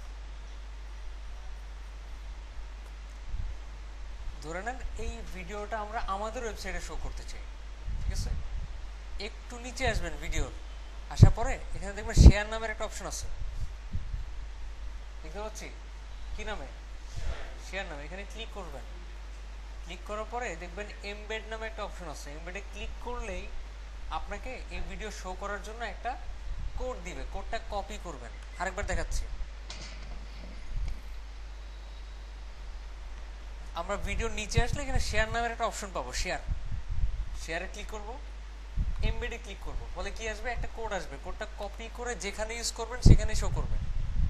S1: ধরে নেন এই ভিডিওটা আমরা আমাদের ওয়েবসাইটে শো করতে চাই, ঠিক আছে? একটু নিচে আসবেন ভিডিওর, আসার পরে এখানে দেখবেন শেয়ার নামের একটা অপশন আছে, দেখতে পাচ্ছি কি নামে? শেয়ার নামে। এখানে ক্লিক করবেন, ক্লিক করার পরে দেখবেন এমবেড নামে একটা অপশন আছে। এমবেডে ক্লিক করলেই আপনাকে এই ভিডিও শো করার জন্য একটা কোড দিবে, কোডটা কপি করবেন। আরেকবার দেখাচ্ছি, আমরা ভিডিওর নিচে আসলে এখানে শেয়ার নামের একটা অপশন পাবো, শেয়ার শেয়ারে ক্লিক করব, এমবেডে ক্লিক করব, বলে কি আসবে? একটা কোড আসবে, কোডটা কপি করে যেখানে ইউজ করবেন সেখানে শো করবেন।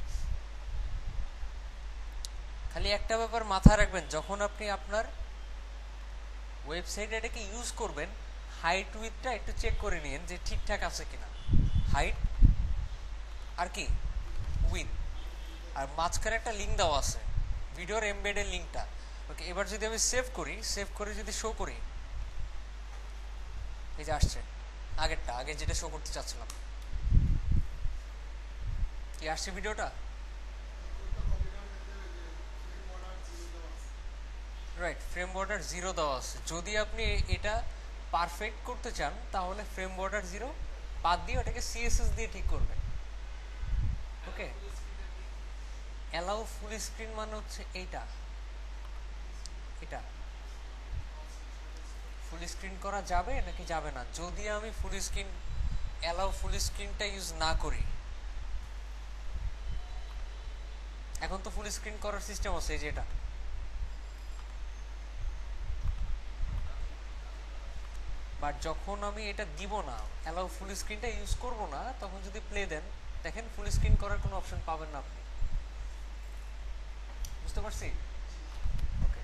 S1: খালি একটা ব্যাপার মাথায় রাখবেন, যখন আপনি আপনার ওয়েবসাইটে এটাকে ইউজ করবেন, হাইট উইথটা একটু চেক করে নিন যে ঠিকঠাক আছে কিনা। হাইট আর কি উইথ, আর মাঝখানে একটা লিঙ্ক দেওয়া আছে, ভিডিওর এমবেডের লিঙ্কটা। ওকে, এবার যদি আমি সেভ করি, সেভ করে যদি শো করি, এই যে আসছে আগেরটা, আগে যেটা শো করতে চাচ্ছিলাম, কি আসছে ভিডিওটা? রাইট, ফ্রেম বর্ডার জিরো দেওয়া আছে। যদি আপনি এটা পারফেক্ট করতে চান তাহলে ফ্রেম বর্ডার জিরো বাদ দিয়ে ওটাকে সিএসএস দিয়ে ঠিক করবেন। ওকে, অ্যালাউ ফুল স্ক্রিন মানে হচ্ছে এইটা, এটা ফুল স্ক্রিন করা যাবে নাকি যাবে না? যদি আমি ফুল স্ক্রিন অ্যালাউ ফুল স্ক্রিনটা ইউজ না করি, এখন তো ফুল স্ক্রিন করার সিস্টেম আছে এই যে এটা, বাট যখন আমি এটা দিব না, অ্যালাউ ফুল স্ক্রিনটা ইউজ করব না, তখন যদি প্লে দেন দেখেন ফুল স্ক্রিন করার কোনো অপশন পাবেন না আপনি। বুঝতে পারছি? ওকে,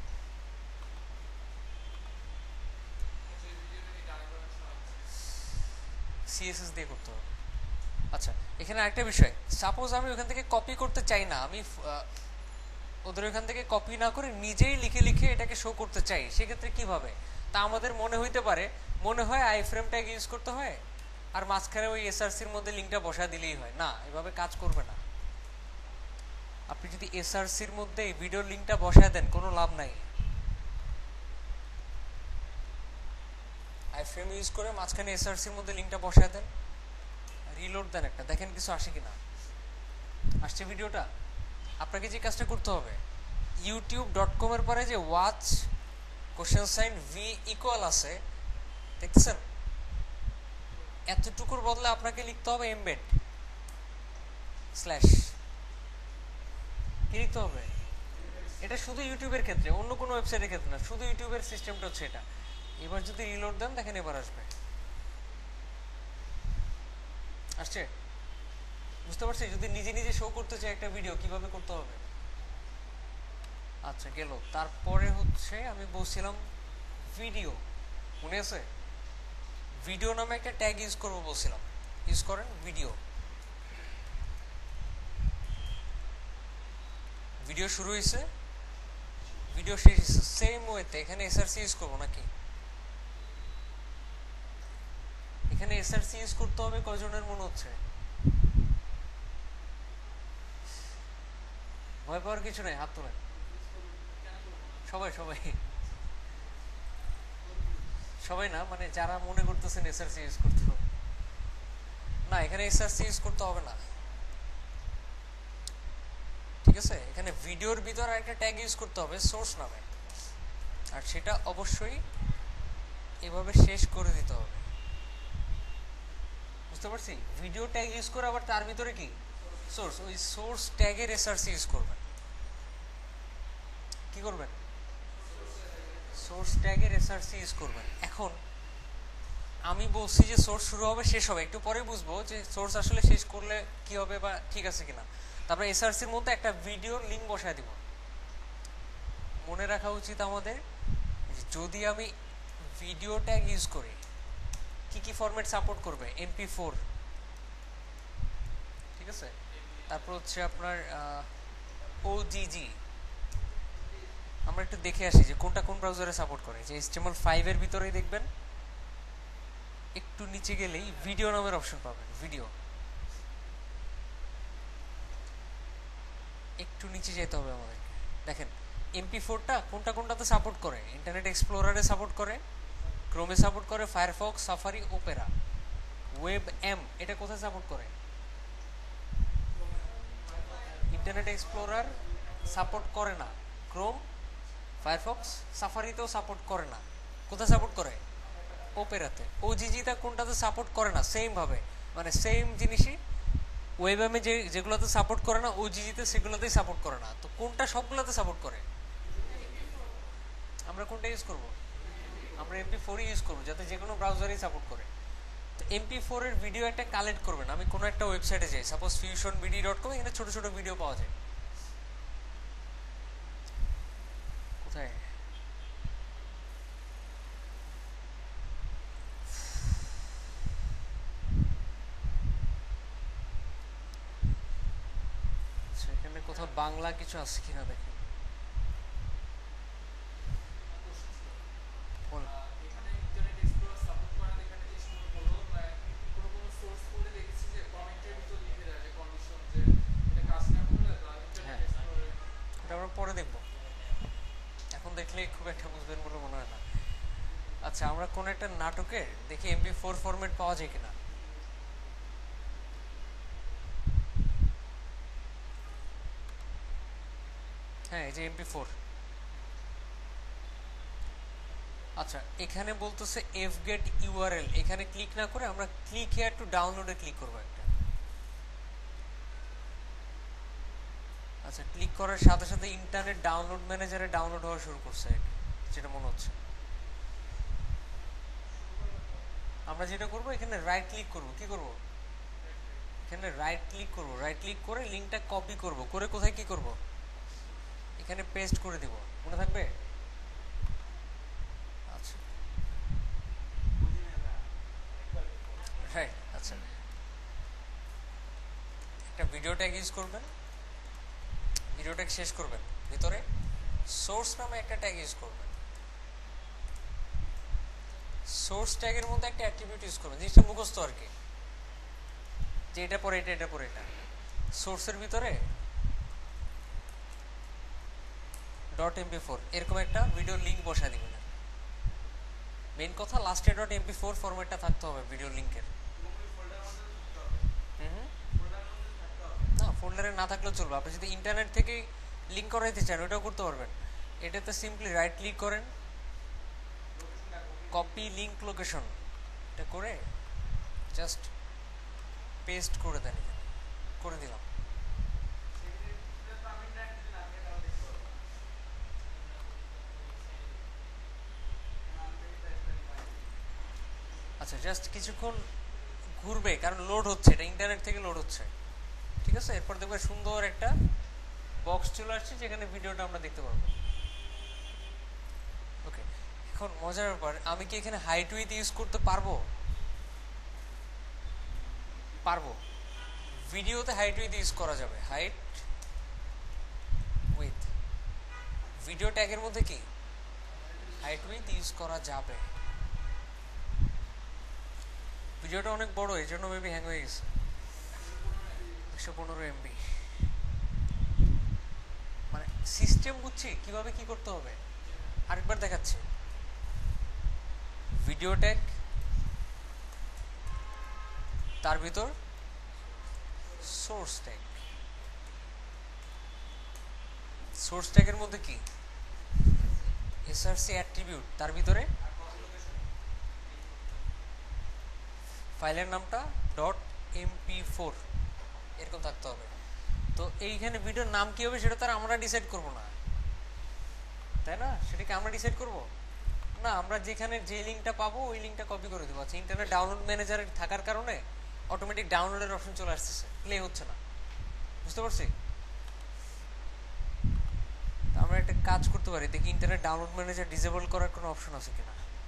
S1: সিএসএস দিয়ে করতে হবে। আচ্ছা, এখানে আরেকটা বিষয়, সাপোজ আমি ওখান থেকে কপি করতে চাই না, আমি ওদের ওখান থেকে কপি না করে নিজেই লিখে লিখে এটাকে শো করতে চাই, সেক্ষেত্রে কিভাবে? তা আমাদের মনে হইতে পারে, মনে হয় আই ফ্রেম ট্যাগ ইউজ করতে হয় আর মাঝখানে ওই এসআরসির মধ্যে লিঙ্কটা বসা দিলেই হয়। না, এভাবে কাজ করবে না। আপনি যদি এসআরসির মধ্যে এই ভিডিওর লিঙ্কটা বসায় দেন কোনো লাভ নাই। আই ফ্রেম ইউজ করে মাঝখানে এসআরসির মধ্যে লিঙ্কটা বসায় দেন, রিলোড দেন একটা, দেখেন কিছু আসে কিনা। আসছে ভিডিওটা? আপনাকে যে কাজটা করতে হবে, ইউটিউব ডট কম এর পরে যে watch question sign V equal আছে দেখতেছেন, এতটুকুর বদলে আপনাকে লিখতে হবে এমবেড স্ল্যাশ, কি লিখতে হবে? এটা শুধু ইউটিউবের ক্ষেত্রে, অন্য কোনো ওয়েবসাইটের ক্ষেত্রে না, শুধু ইউটিউবের সিস্টেমটা হচ্ছে এটা। এবার যদি রিলোড দেন দেখেন এবার আসবে, আসছে? বুঝতে পারছি? যদি নিজে নিজে শো করতে চাই একটা ভিডিও কিভাবে করতে হবে। আচ্ছা, গেল। তারপরে হচ্ছে আমি বলছিলাম ভিডিও, মনে আছে? ভিডিও নামে একটা ট্যাগ ইউজ করবো বলছিলাম, ইউজ করেন ভিডিও। ভিডিও শুরু হয়েছে, ভিডিও শেষ হয়েছে, সেম ওয়েতে এখানে এসআরসি ইউজ করবো নাকি? এখানে এসআরসি ইউজ করতে হবে কয়জনের মনে হচ্ছে? ভয় পাওয়ার কিছু নাই, হাত তোলেন সবাই, সবাই সবাই না, মানে যারা মনে করতেছেন এসআরসি ইউজ করতে হবে না, এখানে এসআরসি ইউজ করতে হবে না, ঠিক আছে? এখানে ভিডিওর ভিতর একটা ট্যাগ ইউজ করতে হবে সোর্স নামে, আর সেটা অবশ্যই এভাবে শেষ করে দিতে হবে। বুঝতে পারছি? ভিডিও ট্যাগ ইউজ করে আবার তার ভিতরে কি সোর্স, ওই সোর্স ট্যাগের এসআরসি ইউজ করবেন। কি করবেন? সোর্স ট্যাগের এসআরসি ইউজ করবেন। এখন আমি বলছি যে সোর্স শুরু হবে শেষ হবে, একটু পরে বুঝবো যে সোর্স আসলে শেষ করলে কি হবে বা ঠিক আছে কিনা। তারপরে এসআরসির মধ্যে একটা ভিডিওর লিঙ্ক বসায় দিব। মনে রাখা উচিত আমাদের, যদি আমি ভিডিও ট্যাগ ইউজ করি কি কি ফরম্যাট সাপোর্ট করবে? এমপি ফোর, ঠিক আছে? তারপর হচ্ছে আপনার ওজিজি। আমরা একটু দেখে আসি যে কোনটা কোন ব্রাউজারে সাপোর্ট করে। যে এইচটিএমএল ফাইভ এর ভিতরেই দেখবেন একটু নিচে গেলেই ভিডিও নামের অপশন পাবেন, ভিডিও। একটু নিচে যেতে হবে আমাদেরকে। দেখেন এমপি ফোরটা কোনটা কোনটাতে সাপোর্ট করে? ইন্টারনেট এক্সপ্লোরারে সাপোর্ট করে, ক্রোমে সাপোর্ট করে, Firefox, Safari, Opera. Web M এটা কোথায় সাপোর্ট করে? ইন্টারনেট এক্সপ্লোরার সাপোর্ট করে না, ক্রোম, ফায়ারফক্স, সাফারিতেও সাপোর্ট করে না। কোথায় সাপোর্ট করে? ওপেরাতে। ওজিজিটা কোনটাতে সাপোর্ট করে না? সেম ভাবে, মানে সেম জিনিসই ওয়েব এমে যে যেগুলোতে সাপোর্ট করে না ওজিজিতে সেগুলোতেই সাপোর্ট করে না। তো কোনটা সবগুলোতে সাপোর্ট করে? আমরা কোনটা ইউজ করব? আমরা এমপি ফোর ইউজ করবো, যাতে যে কোনো ব্রাউজারই সাপোর্ট করে। তো এমপি ফোর এর ভিডিও একটা কালেক্ট করবেন। আমি কোনো একটা ওয়েবসাইটে যাই, suppose fusion BD dot com, এখানে ছোট ছোট ভিডিও পাওয়া যায়। কোথায়? সেখানে কোথাও বাংলা কিছু আছে কিনা দেখেন। পরে দেখবো, এখন দেখলে খুব একটা বুঝবেন বলে মনে হয় না। আচ্ছা, আমরা কোন একটা নাটকে দেখি এমপি ফোর ফরম্যাট পাওয়া যায় কিনা। হ্যাঁ, এই যে এমপি ফোর। আচ্ছা, এখানে বলতেছে এফ গেট ইউআরএল, এখানে ক্লিক না করে আমরা ক্লিক হিয়ার টু ডাউনলোডে ক্লিক করবো একটা। আচ্ছা, ক্লিক করার সাথে সাথে ইন্টারনেট ডাউনলোড ম্যানেজারে ডাউনলোড হওয়া শুরু করছে, যেটা মনে হচ্ছে। আমরা যেটা করবো, এখানে রাইট ক্লিক করব। কি করব? এখানে রাইট ক্লিক করব। রাইট ক্লিক করে লিঙ্কটা কপি করব, করে কোথায় কি করব? এখানে পেস্ট করে দিব। মনে থাকবে? আচ্ছা, হ্যাঁ। আচ্ছা, একটা ভিডিও ট্যাগ ইউজ করবেন, ভিডিও ট্যাগ শেষ করবেন, ভিতরে সোর্স নামে একটা ট্যাগ ইউজ করবেন। সোর্স ট্যাগের মধ্যে একটা অ্যাট্রিবিউট ইউজ করবেন, জিনিসটা মুখস্থ আর কি, যে এটা পরে এটা, এটা পরে এটা। সোর্সের ভিতরে ডট এমপি ফোর এরকম একটা ভিডিও লিঙ্ক বসা দিবেন। মেইন কথা লাস্টে ডট এমপি ফোর ফরম্যাটটা থাকতে হবে ভিডিও লিঙ্কের। হুম, না ফোল্ডারে না থাকলেও চলবে। আপনি যদি ইন্টারনেট থেকেই লিঙ্ক করাইতে চান ওটাও করতে পারবেন। এটাতে সিম্পলি রাইট ক্লিক করেন, কপি লিঙ্ক লোকেশন, এটা করে জাস্ট পেস্ট করে দেন। করে দিলাম। আচ্ছা, জাস্ট কিছুক্ষণ ঘুরবে, কারণ লোড হচ্ছে, এটা ইন্টারনেট থেকে লোড হচ্ছে। ঠিক আছে, এরপর দেখবে সুন্দর একটা বক্স চলে আসছে যেখানে ভিডিওটা আমরা দেখতে পারবো। ওকে, এখন মজার ব্যাপার, আমি কি এখানে হাইট উইথ ইউজ করতে পারবো? পারবো। ভিডিওতে হাইট উইথ ইউজ করা যাবে। হাইট উইথ ভিডিও ট্যাগের মধ্যে কি হাইট উইথ ইউজ করা যাবে। ভিডিওটা অনেক বড়, এই জন্য মেবি হ্যাং হয়ে গেছে। একশো পনেরো এমবি। মানে সিস্টেম বুঝছি কিভাবে কি করতে হবে। আরেকবার দেখাচ্ছি। ভিডিও ট্যাগ, তার ভিতর সোর্স ট্যাগ। সোর্স ট্যাগের মধ্যে কি এসআরসি অ্যাট্রিবিউট, তার ভিতরে ফাইলের নামটা ডট এমপি ফোর এরকম থাকতে হবে। তো এইখানে ভিডিওর নাম কি হবে সেটা তার আমরা ডিসাইড করব না, তাই না? সেটাকে আমরা ডিসাইড করব না। আমরা যেখানে যে লিঙ্কটা পাবো ওই লিঙ্কটা কপি করে দেবো। আচ্ছা, ইন্টারনেট ডাউনলোড ম্যানেজারে থাকার কারণে অটোমেটিক ডাউনলোডের অপশন চলে আসতেছে, প্লে হচ্ছে না। বুঝতে পারছি? আমরা একটা কাজ করতে পারি, দেখি ইন্টারনেট ডাউনলোড ম্যানেজার ডিসেবল করার কোনো অপশন আছে কিনা।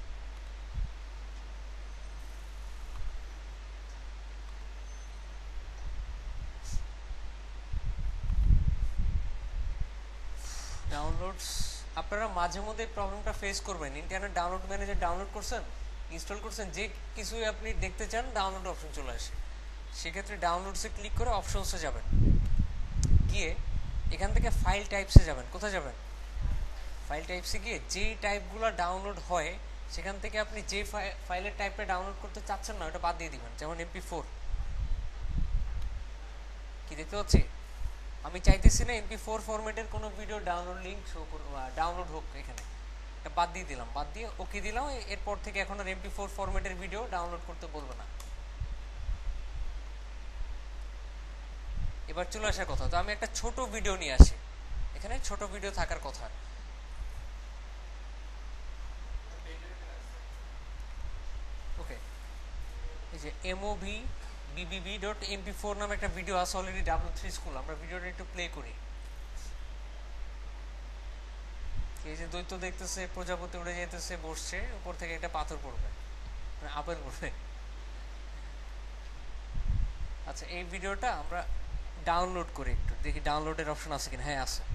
S1: ডাউনলোডস, আপনারা মাঝে মধ্যে প্রবলেমটা ফেস করবেন। ইন্টারনেট ডাউনলোড ম্যানেজার ডাউনলোড করছেন, ইনস্টল করছেন, যে কিছুই আপনি দেখতে চান ডাউনলোড অপশন চলে আসে। সেক্ষেত্রে ডাউনলোডসে ক্লিক করে অপশনসে যাবেন, গিয়ে এখান থেকে ফাইল টাইপসে যাবেন। কোথায় যাবেন? ফাইল টাইপসে গিয়ে যেই টাইপগুলো ডাউনলোড হয় সেখান থেকে আপনি যে ফাইলের টাইপটা ডাউনলোড করতে চাচ্ছেন না ওটা বাদ দিয়ে দিবেন। যেমন এমপি ফোর, কি দেখতে পাচ্ছি? আমি চাইতেছি না এমপি ফোর ফরম্যাটের কোনো video download link show download হোক, এখানে এটা বাদ দিয়ে দিলাম। বাদ দিয়ে ওকে দিলাম। এরপর থেকে এখন আর এমপি ফোর ফরম্যাটের ভিডিও ডাউনলোড করতে বলবে না। এবার চলে আসার কথা, তো আমি একটা ছোট ভিডিও নিয়ে আসি, এখানে ছোট ভিডিও থাকার কথা। ওকে, এই যে MOV BBB dot MP four নামে একটা ভিডিও আছে অলরেডি ডাব্লিউ থ্রি স্কুল। আমরা ভিডিওটা একটু প্লে করি। এই যে দৈত্য দেখতেছে, প্রজাপতি উড়ে যেতেছে, বসছে, উপর থেকে একটা পাথর পড়বে, মানে আপেল পড়বে। আচ্ছা, এই ভিডিওটা আমরা ডাউনলোড করি, একটু দেখি ডাউনলোডের অপশন আছে কিনা। হ্যাঁ, আছে।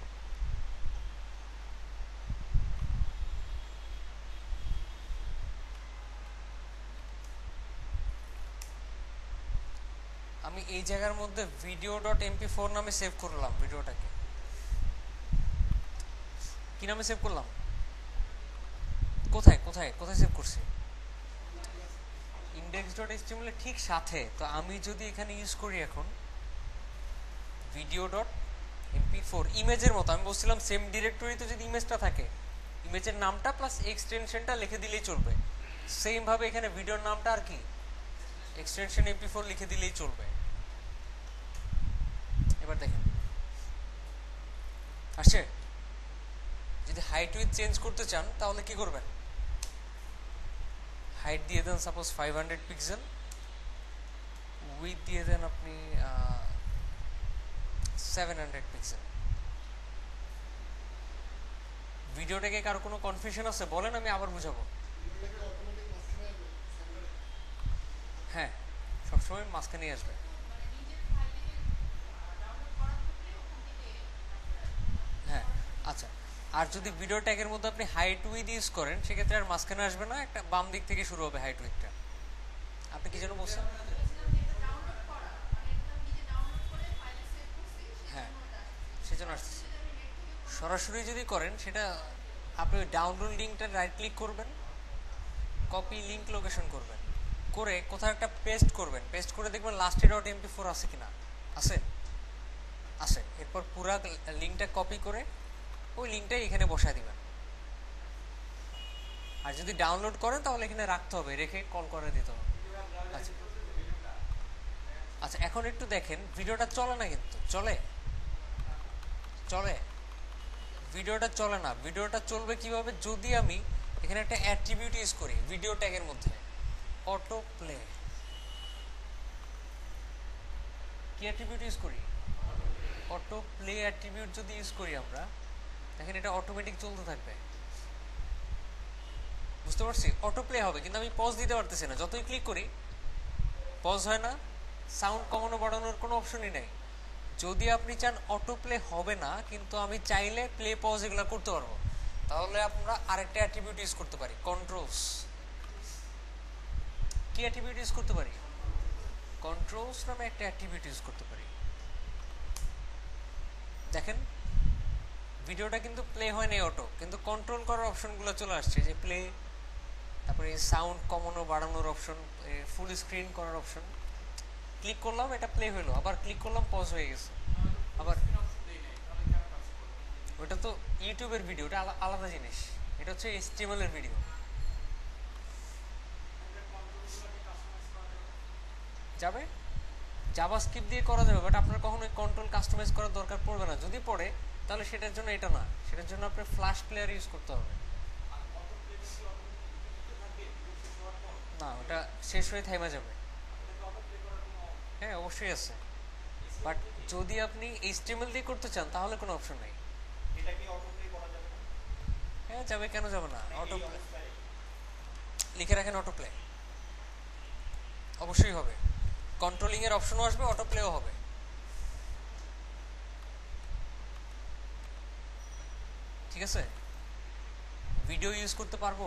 S1: আমি এই জায়গার মধ্যে ভিডিও ডট এমপি ফোর নামে সেভ করলাম ভিডিওটাকে। কি নামে সেভ করলাম? কোথায় কোথায় কোথায় সেভ করছি? ইন্ডেক্স ডট এইচটিএমএল এর ঠিক সাথে। তো আমি যদি এখানে ইউজ করি এখন ভিডিও ডট এমপি ফোর, ইমেজের মতো, আমি বলছিলাম সেম ডিরেক্টরিতে যদি ইমেজটা থাকে, ইমেজের নামটা প্লাস এক্সটেনশনটা লিখে দিলেই চলবে। সেম ভাবে এখানে ভিডিওর নামটা আর কি এক্সটেনশন এমপি ফোর লিখে দিলেই চলবে। এবার দেখেন আসছে। যদি হাইট উইথ চেঞ্জ করতে চান তাহলে কি করবেন? হাইট দিয়ে দেন suppose five hundred pixel, width দিয়ে দেন আপনি সেভেন হান্ড্রেড পিক্সেল। ভিডিওটাকে কারো কোনো কনফিউশন আছে বলেন, আমি আবার বুঝাবো। হ্যাঁ, সবসময় মাঝখানে আসবে। হ্যাঁ, আচ্ছা। আর যদি ভিডিও ট্যাগের মধ্যে আপনি হাইট উইথ ইউজ করেন সেক্ষেত্রে আর মাঝখানে আসবে না, একটা বাম দিক থেকে শুরু হবে হাইট উইথটা। আপনি কি যেন বলছেন? হ্যাঁ, সেজন্য আসতেছে। সরাসরি যদি করেন সেটা আপনি ডাউনলোড লিঙ্কটা রাইট ক্লিক করবেন, কপি লিঙ্ক লোকেশন করবেন, করে কোথাও একটা পেস্ট করবেন। পেস্ট করে দেখবেন লাস্টে ডট এমপি ফোর আছে কিনা। আছে? আছে। এরপর পুরা লিঙ্কটা কপি করে ওই লিঙ্কটাই এখানে বসায় দিবেন। আর যদি ডাউনলোড করেন তাহলে এখানে রাখতে হবে, রেখে কল করে দিতে হবে। আচ্ছা আচ্ছা, এখন একটু দেখেন ভিডিওটা চলে না, কিন্তু চলে চলে ভিডিওটা চলে না। ভিডিওটা চলবে কিভাবে? যদি আমি এখানে একটা অ্যাট্রিবিউট ইউজ করি ভিডিও ট্যাগের মধ্যে, অটো প্লে। কি অ্যাট্রিবিউট ইউজ করি? অটো প্লে অ্যাট্রিবিউট যদি ইউজ করি আমরা, দেখেন এটা অটোমেটিক চলতে থাকবে। বুঝতে পারছি? অটো প্লে হবে, কিন্তু আমি পজ দিতে পারতেছি না। যতই ক্লিক করি পজ হয় না, সাউন্ড কমানো বাড়ানোর কোনো অপশনই নেই। যদি আপনি চান অটো প্লে হবে না কিন্তু আমি চাইলে প্লে পজ এগুলো করতে পারবো, তাহলে আমরা আরেকটা অ্যাট্রিবিউট ইউজ করতে পারি, কন্ট্রোলস। কি অ্যাট্রিবিউট ইউজ করতে পারি? কন্ট্রোলস নামে একটা অ্যাট্রিবিউট ইউজ করতে পারি। দেখেন ভিডিওটা কিন্তু প্লে হয় না অটো, কিন্তু কন্ট্রোল করার অপশনগুলো চলে আসছে, যে প্লে, তারপরে সাউন্ড কমানো বাড়ানোর অপশন, ফুল স্ক্রিন করার অপশন। ক্লিক করলাম এটা প্লে হলো, আবার ক্লিক করলাম পজ হয়ে গেছে। আবার ওটা তো ইউটিউবের ভিডিও, ওটা আলাদা জিনিস। এটা হচ্ছে এইচটিএমএল এর ভিডিও। যাবে, জাভাস্ক্রিপ্ট দিয়ে করা যাবে, বাট আপনার কখনো কন্ট্রোল কাস্টমাইজ করার দরকার পড়বে না। যদি পড়ে তাহলে সেটার জন্য এটা না, সেটার জন্য আপনার ফ্ল্যাশ প্লেয়ার ইউজ করতে হবে। না, ওটা শেষ হয়ে থাইমা যাবে। হ্যাঁ, অবশ্যই আছে, বাট যদি আপনি এইচটিএমএল দিয়ে করতে চান তাহলে কোনো অপশন নাই। হ্যাঁ যাবে, কেন যাবে না? অটো প্লে লিখে রাখেন, অটো প্লে অবশ্যই হবে। কন্ট্রোলিং এর অপশনও আসবে, অটো প্লেও হবে। ঠিক আছে, ভিডিও ইউজ করতে পারবো।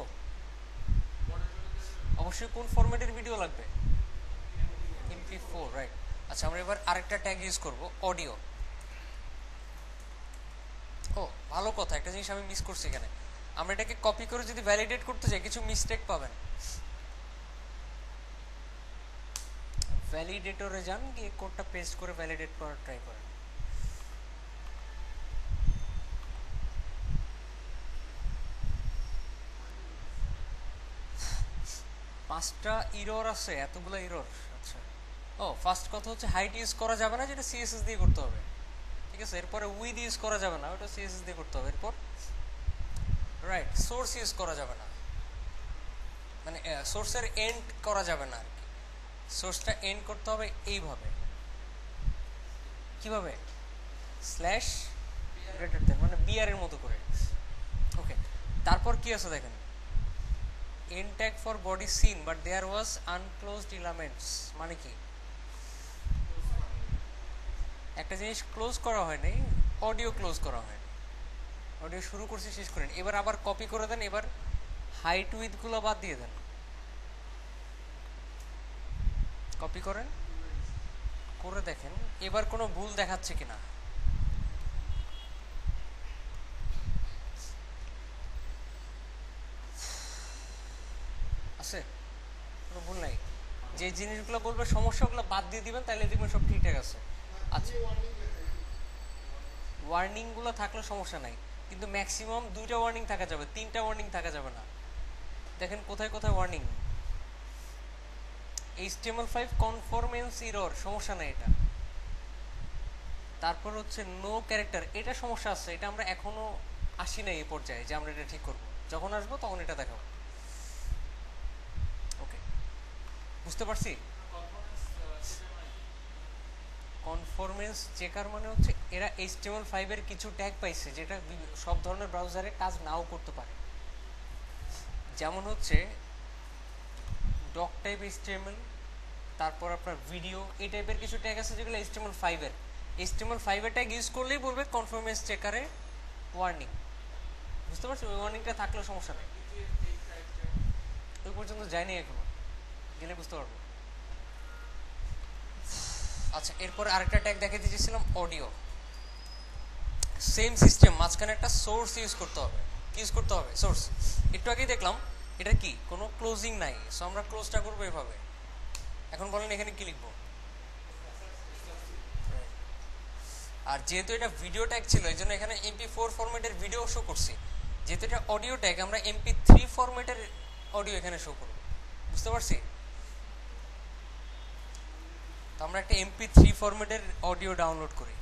S1: অবশ্যই কোন ফরম্যাটের ভিডিও লাগবে? MP four, right. আচ্ছা, আমরা এবার আরেকটা ট্যাগ ইউজ করব, অডিও। ভালো কথা, একটা জিনিস আমি মিস করছি এখানে। আমরা এটাকে কপি করে যদি ভ্যালিডেট করতে যাই কিছু মিস্টেক পাবেন। ভ্যালিডেটরে যান, গিয়ে কোডটা পেস্ট করে ভ্যালিডেট করার ট্রাই করেন। পাঁচটা ইরর আছে, এতগুলো ইরর। আচ্ছা, ও ফার্স্ট কথা হচ্ছে হাইট ইউজ করা যাবে না, যেটা সিএসএস দিয়ে করতে হবে, ঠিক আছে। এরপরে উইথ ইউজ করা যাবে না, ওটা সিএসএস দিয়ে করতে হবে। এরপর রাইট, সোর্স ইউজ করা যাবে না, মানে সোর্সের এন্ড করা যাবে না আর কি। সোর্সটা এন্ড করতে হবে এইভাবে। কিভাবে? স্ল্যাশ গ্রেটার দেন, মানে বিআর এর মতো করে। ওকে, তারপর কি আছে দেখেন, end tag for body seen but there was unclosed elements, মানে কি একটা জিনিস ক্লোজ করা হয় নাই, অডিও ক্লোজ করা হয়, অডিও শুরু করছি শেষ করেন। এবার আবার কপি করে দেন, এবার হাইট উইথ গুলো বাদ দিয়ে দেন, কপি করেন, করে দেখেন এবার কোনো ভুল দেখাচ্ছে কিনা। আছে? কোনো ভুল নাই? যে জিনিসগুলো বলবে সমস্যাগুলো বাদ দিয়ে দিবেন, তাহলে দেখবেন সব ঠিকঠাক আছে। আচ্ছা, ওয়ার্নিং গুলো থাকলে সমস্যা নাই, কিন্তু ম্যাক্সিমাম দুইটা ওয়ার্নিং থাকা যাবে, তিনটা ওয়ার্নিং থাকা যাবে না। দেখেন কোথায় কোথায় warning. H T M L five conformance error, সমস্যা নাই এটা। তারপর হচ্ছে নো ক্যারেক্টার, এটা সমস্যা আছে, এটা আমরা এখনো আসি নাই এই পর্যায়ে যে আমরা এটা ঠিক করব। যখন আসবো তখন এটা দেখাবো। ওকে, বুঝতে পারছি। কনফরমেন্স চেকার মানে হচ্ছে এরা H T M L five এর কিছু ট্যাগ পাইছে যেটা সব ধরনের ব্রাউজারে কাজ নাও করতে পারে। যেমন হচ্ছে doc type H T M L, তারপর আপনার ভিডিও, এই টাইপের কিছু ট্যাগ আছে যেগুলো H T M L five এর। H T M L five এর ট্যাগ ইউজ করলেই বলবে কনফরমেন্স চেকারে ওয়ার্নিং। বুঝতে পারছি, ওই ওয়ার্নিংটা থাকলেও সমস্যা নেই। ওই পর্যন্ত যায়নি এখনো, গেলে বুঝতে পারবো। আচ্ছা, এরপর আরেকটা ট্যাগ দেখাতে দিয়েছিলাম অডিও। সেম সিস্টেম, মাঝখানে একটা সোর্স ইউজ করতে হবে। ইউজ করতে হবে সোর্স। একটু আগেই দেখলাম এটা কি কোনো ক্লোজিং নাই, সো আমরা ক্লোজটা করবো এভাবে। এখন বলেন এখানে কি লিখবো? আর যেহেতু এটা ভিডিও ট্যাগ ছিল এই জন্য এখানে এমপি ফোর ফরম্যাটের ভিডিও শো করছি। যেহেতু এটা অডিও ট্যাগ, আমরা এমপি থ্রি ফরম্যাটের অডিও এখানে শো করব। বুঝতে পারছি? তো আমরা একটা এমপি থ্রি ফরম্যাটের অডিও ডাউনলোড করি।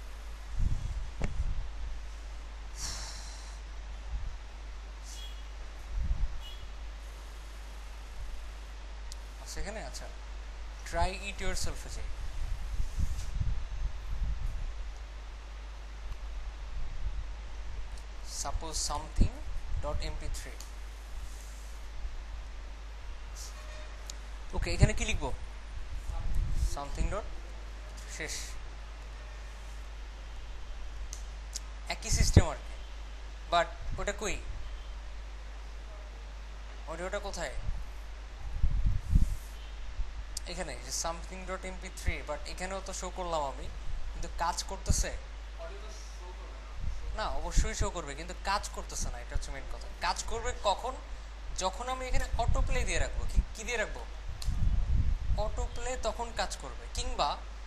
S1: সেখানে আচ্ছা, ট্রাই ইট ইউর সেলফে যাই। Suppose something dot MP three. Okay, এখানে কি লিখবো? সামথিং ডট, শেষ। একই সিস্টেম আর কি, বাট ওটা কই, অডিওটা কোথায়? এখানে যে something dot MP three, but এখানেও তো শো করলাম আমি, কিন্তু কাজ করতেছে না। অবশ্যই শো করবে, কিন্তু কাজ করতেছে না, এটা হচ্ছে মেইন কথা। কাজ করবে কখন? যখন আমি এখানে অটো প্লে দিয়ে রাখবো। কি দিয়ে রাখবো? অটো প্লে, তখন কাজ করবে। কিংবা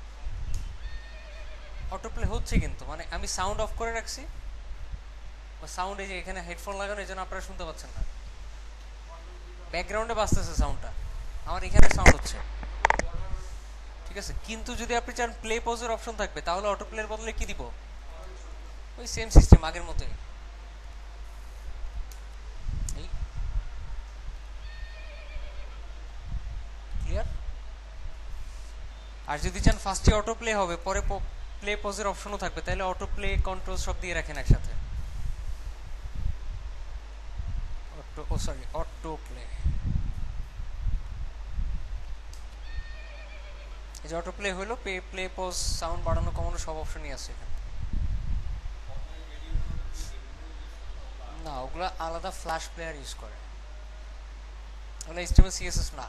S1: অটো প্লে হচ্ছে কিন্তু, মানে আমি সাউন্ড অফ করে রাখছি, সাউন্ড এই যে এখানে হেডফোন লাগানো, এই জন্য আপনারা শুনতে পাচ্ছেন না, ব্যাকগ্রাউন্ডে বাজতেছে সাউন্ডটা, আমার এখানে সাউন্ড হচ্ছে, ঠিক আছে। কিন্তু যদি আপনি চান প্লে পজের অপশন থাকবে, তাহলে অটো প্লের বদলে কি দিব? ওই সেম সিস্টেম, আগের মতোই। ক্লিয়ার? আর যদি চান ফার্স্টে অটো প্লে হবে, পরে প্লে পজের অপশনও থাকবে, তাহলে অটো প্লে কন্ট্রোল সব দিয়ে রাখেন একসাথে। Auto, oh sorry, auto play. এই যে অটো প্লে হলো, পে প্লে পজ, সাউন্ড বাড়ানো কমানো সব অপশনই আছে এখানে। না, ওগুলা আলাদা ফ্ল্যাশ প্লেয়ার ইউজ করে, ওগুলো এইচটিএমএল সিএসএস না,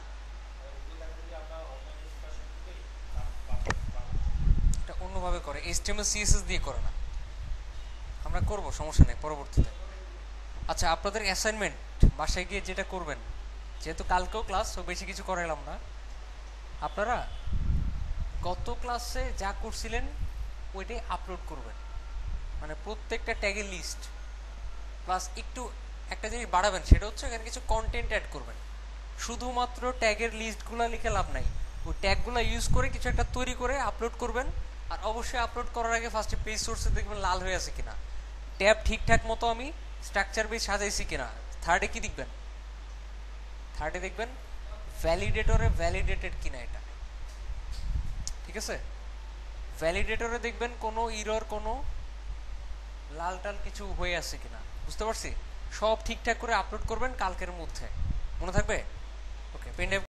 S1: এটা অন্যভাবে করে, এইচটিএমএল সিএসএস দিয়ে করে না। আমরা করবো, সমস্যা নেই পরবর্তীতে। আচ্ছা, আপনাদের অ্যাসাইনমেন্ট বাসায় গিয়ে যেটা করবেন, যেহেতু কালকেও ক্লাস, তো বেশি কিছু করাইলাম না, আপনারা গত ক্লাসে যা করছিলেন ওইটাই আপলোড করবেন, মানে প্রত্যেকটা ট্যাগের লিস্ট, প্লাস একটু একটা জিনিস বাড়াবেন, সেটা হচ্ছে এখানে কিছু কন্টেন্ট অ্যাড করবেন। শুধুমাত্র ট্যাগের লিস্টগুলো লিখে লাভ নাই, ওই ট্যাগগুলো ইউজ করে কিছু একটা তৈরি করে আপলোড করবেন। আর অবশ্যই আপলোড করার আগে ফার্স্টে পেজ সোর্সে দেখবেন লাল হয়ে আছে কিনা, ট্যাব ঠিকঠাক মতো আমি স্ট্রাকচার বেস সাজাইছি কিনা। থার্ডে কি দেখবেন? থার্ডে দেখবেন ভ্যালিডেটরে ভ্যালিডেটেড কিনা এটা, ঠিক আছে? ভ্যালিডেটরে দেখবেন কোনো ইরর, কোনো লাল টাল কিছু হয়ে আছে কিনা, বুঝতে পারছি? সব ঠিকঠাক করে আপলোড করবেন কালকের মধ্যে, মনে থাকবে? ওকে, পেন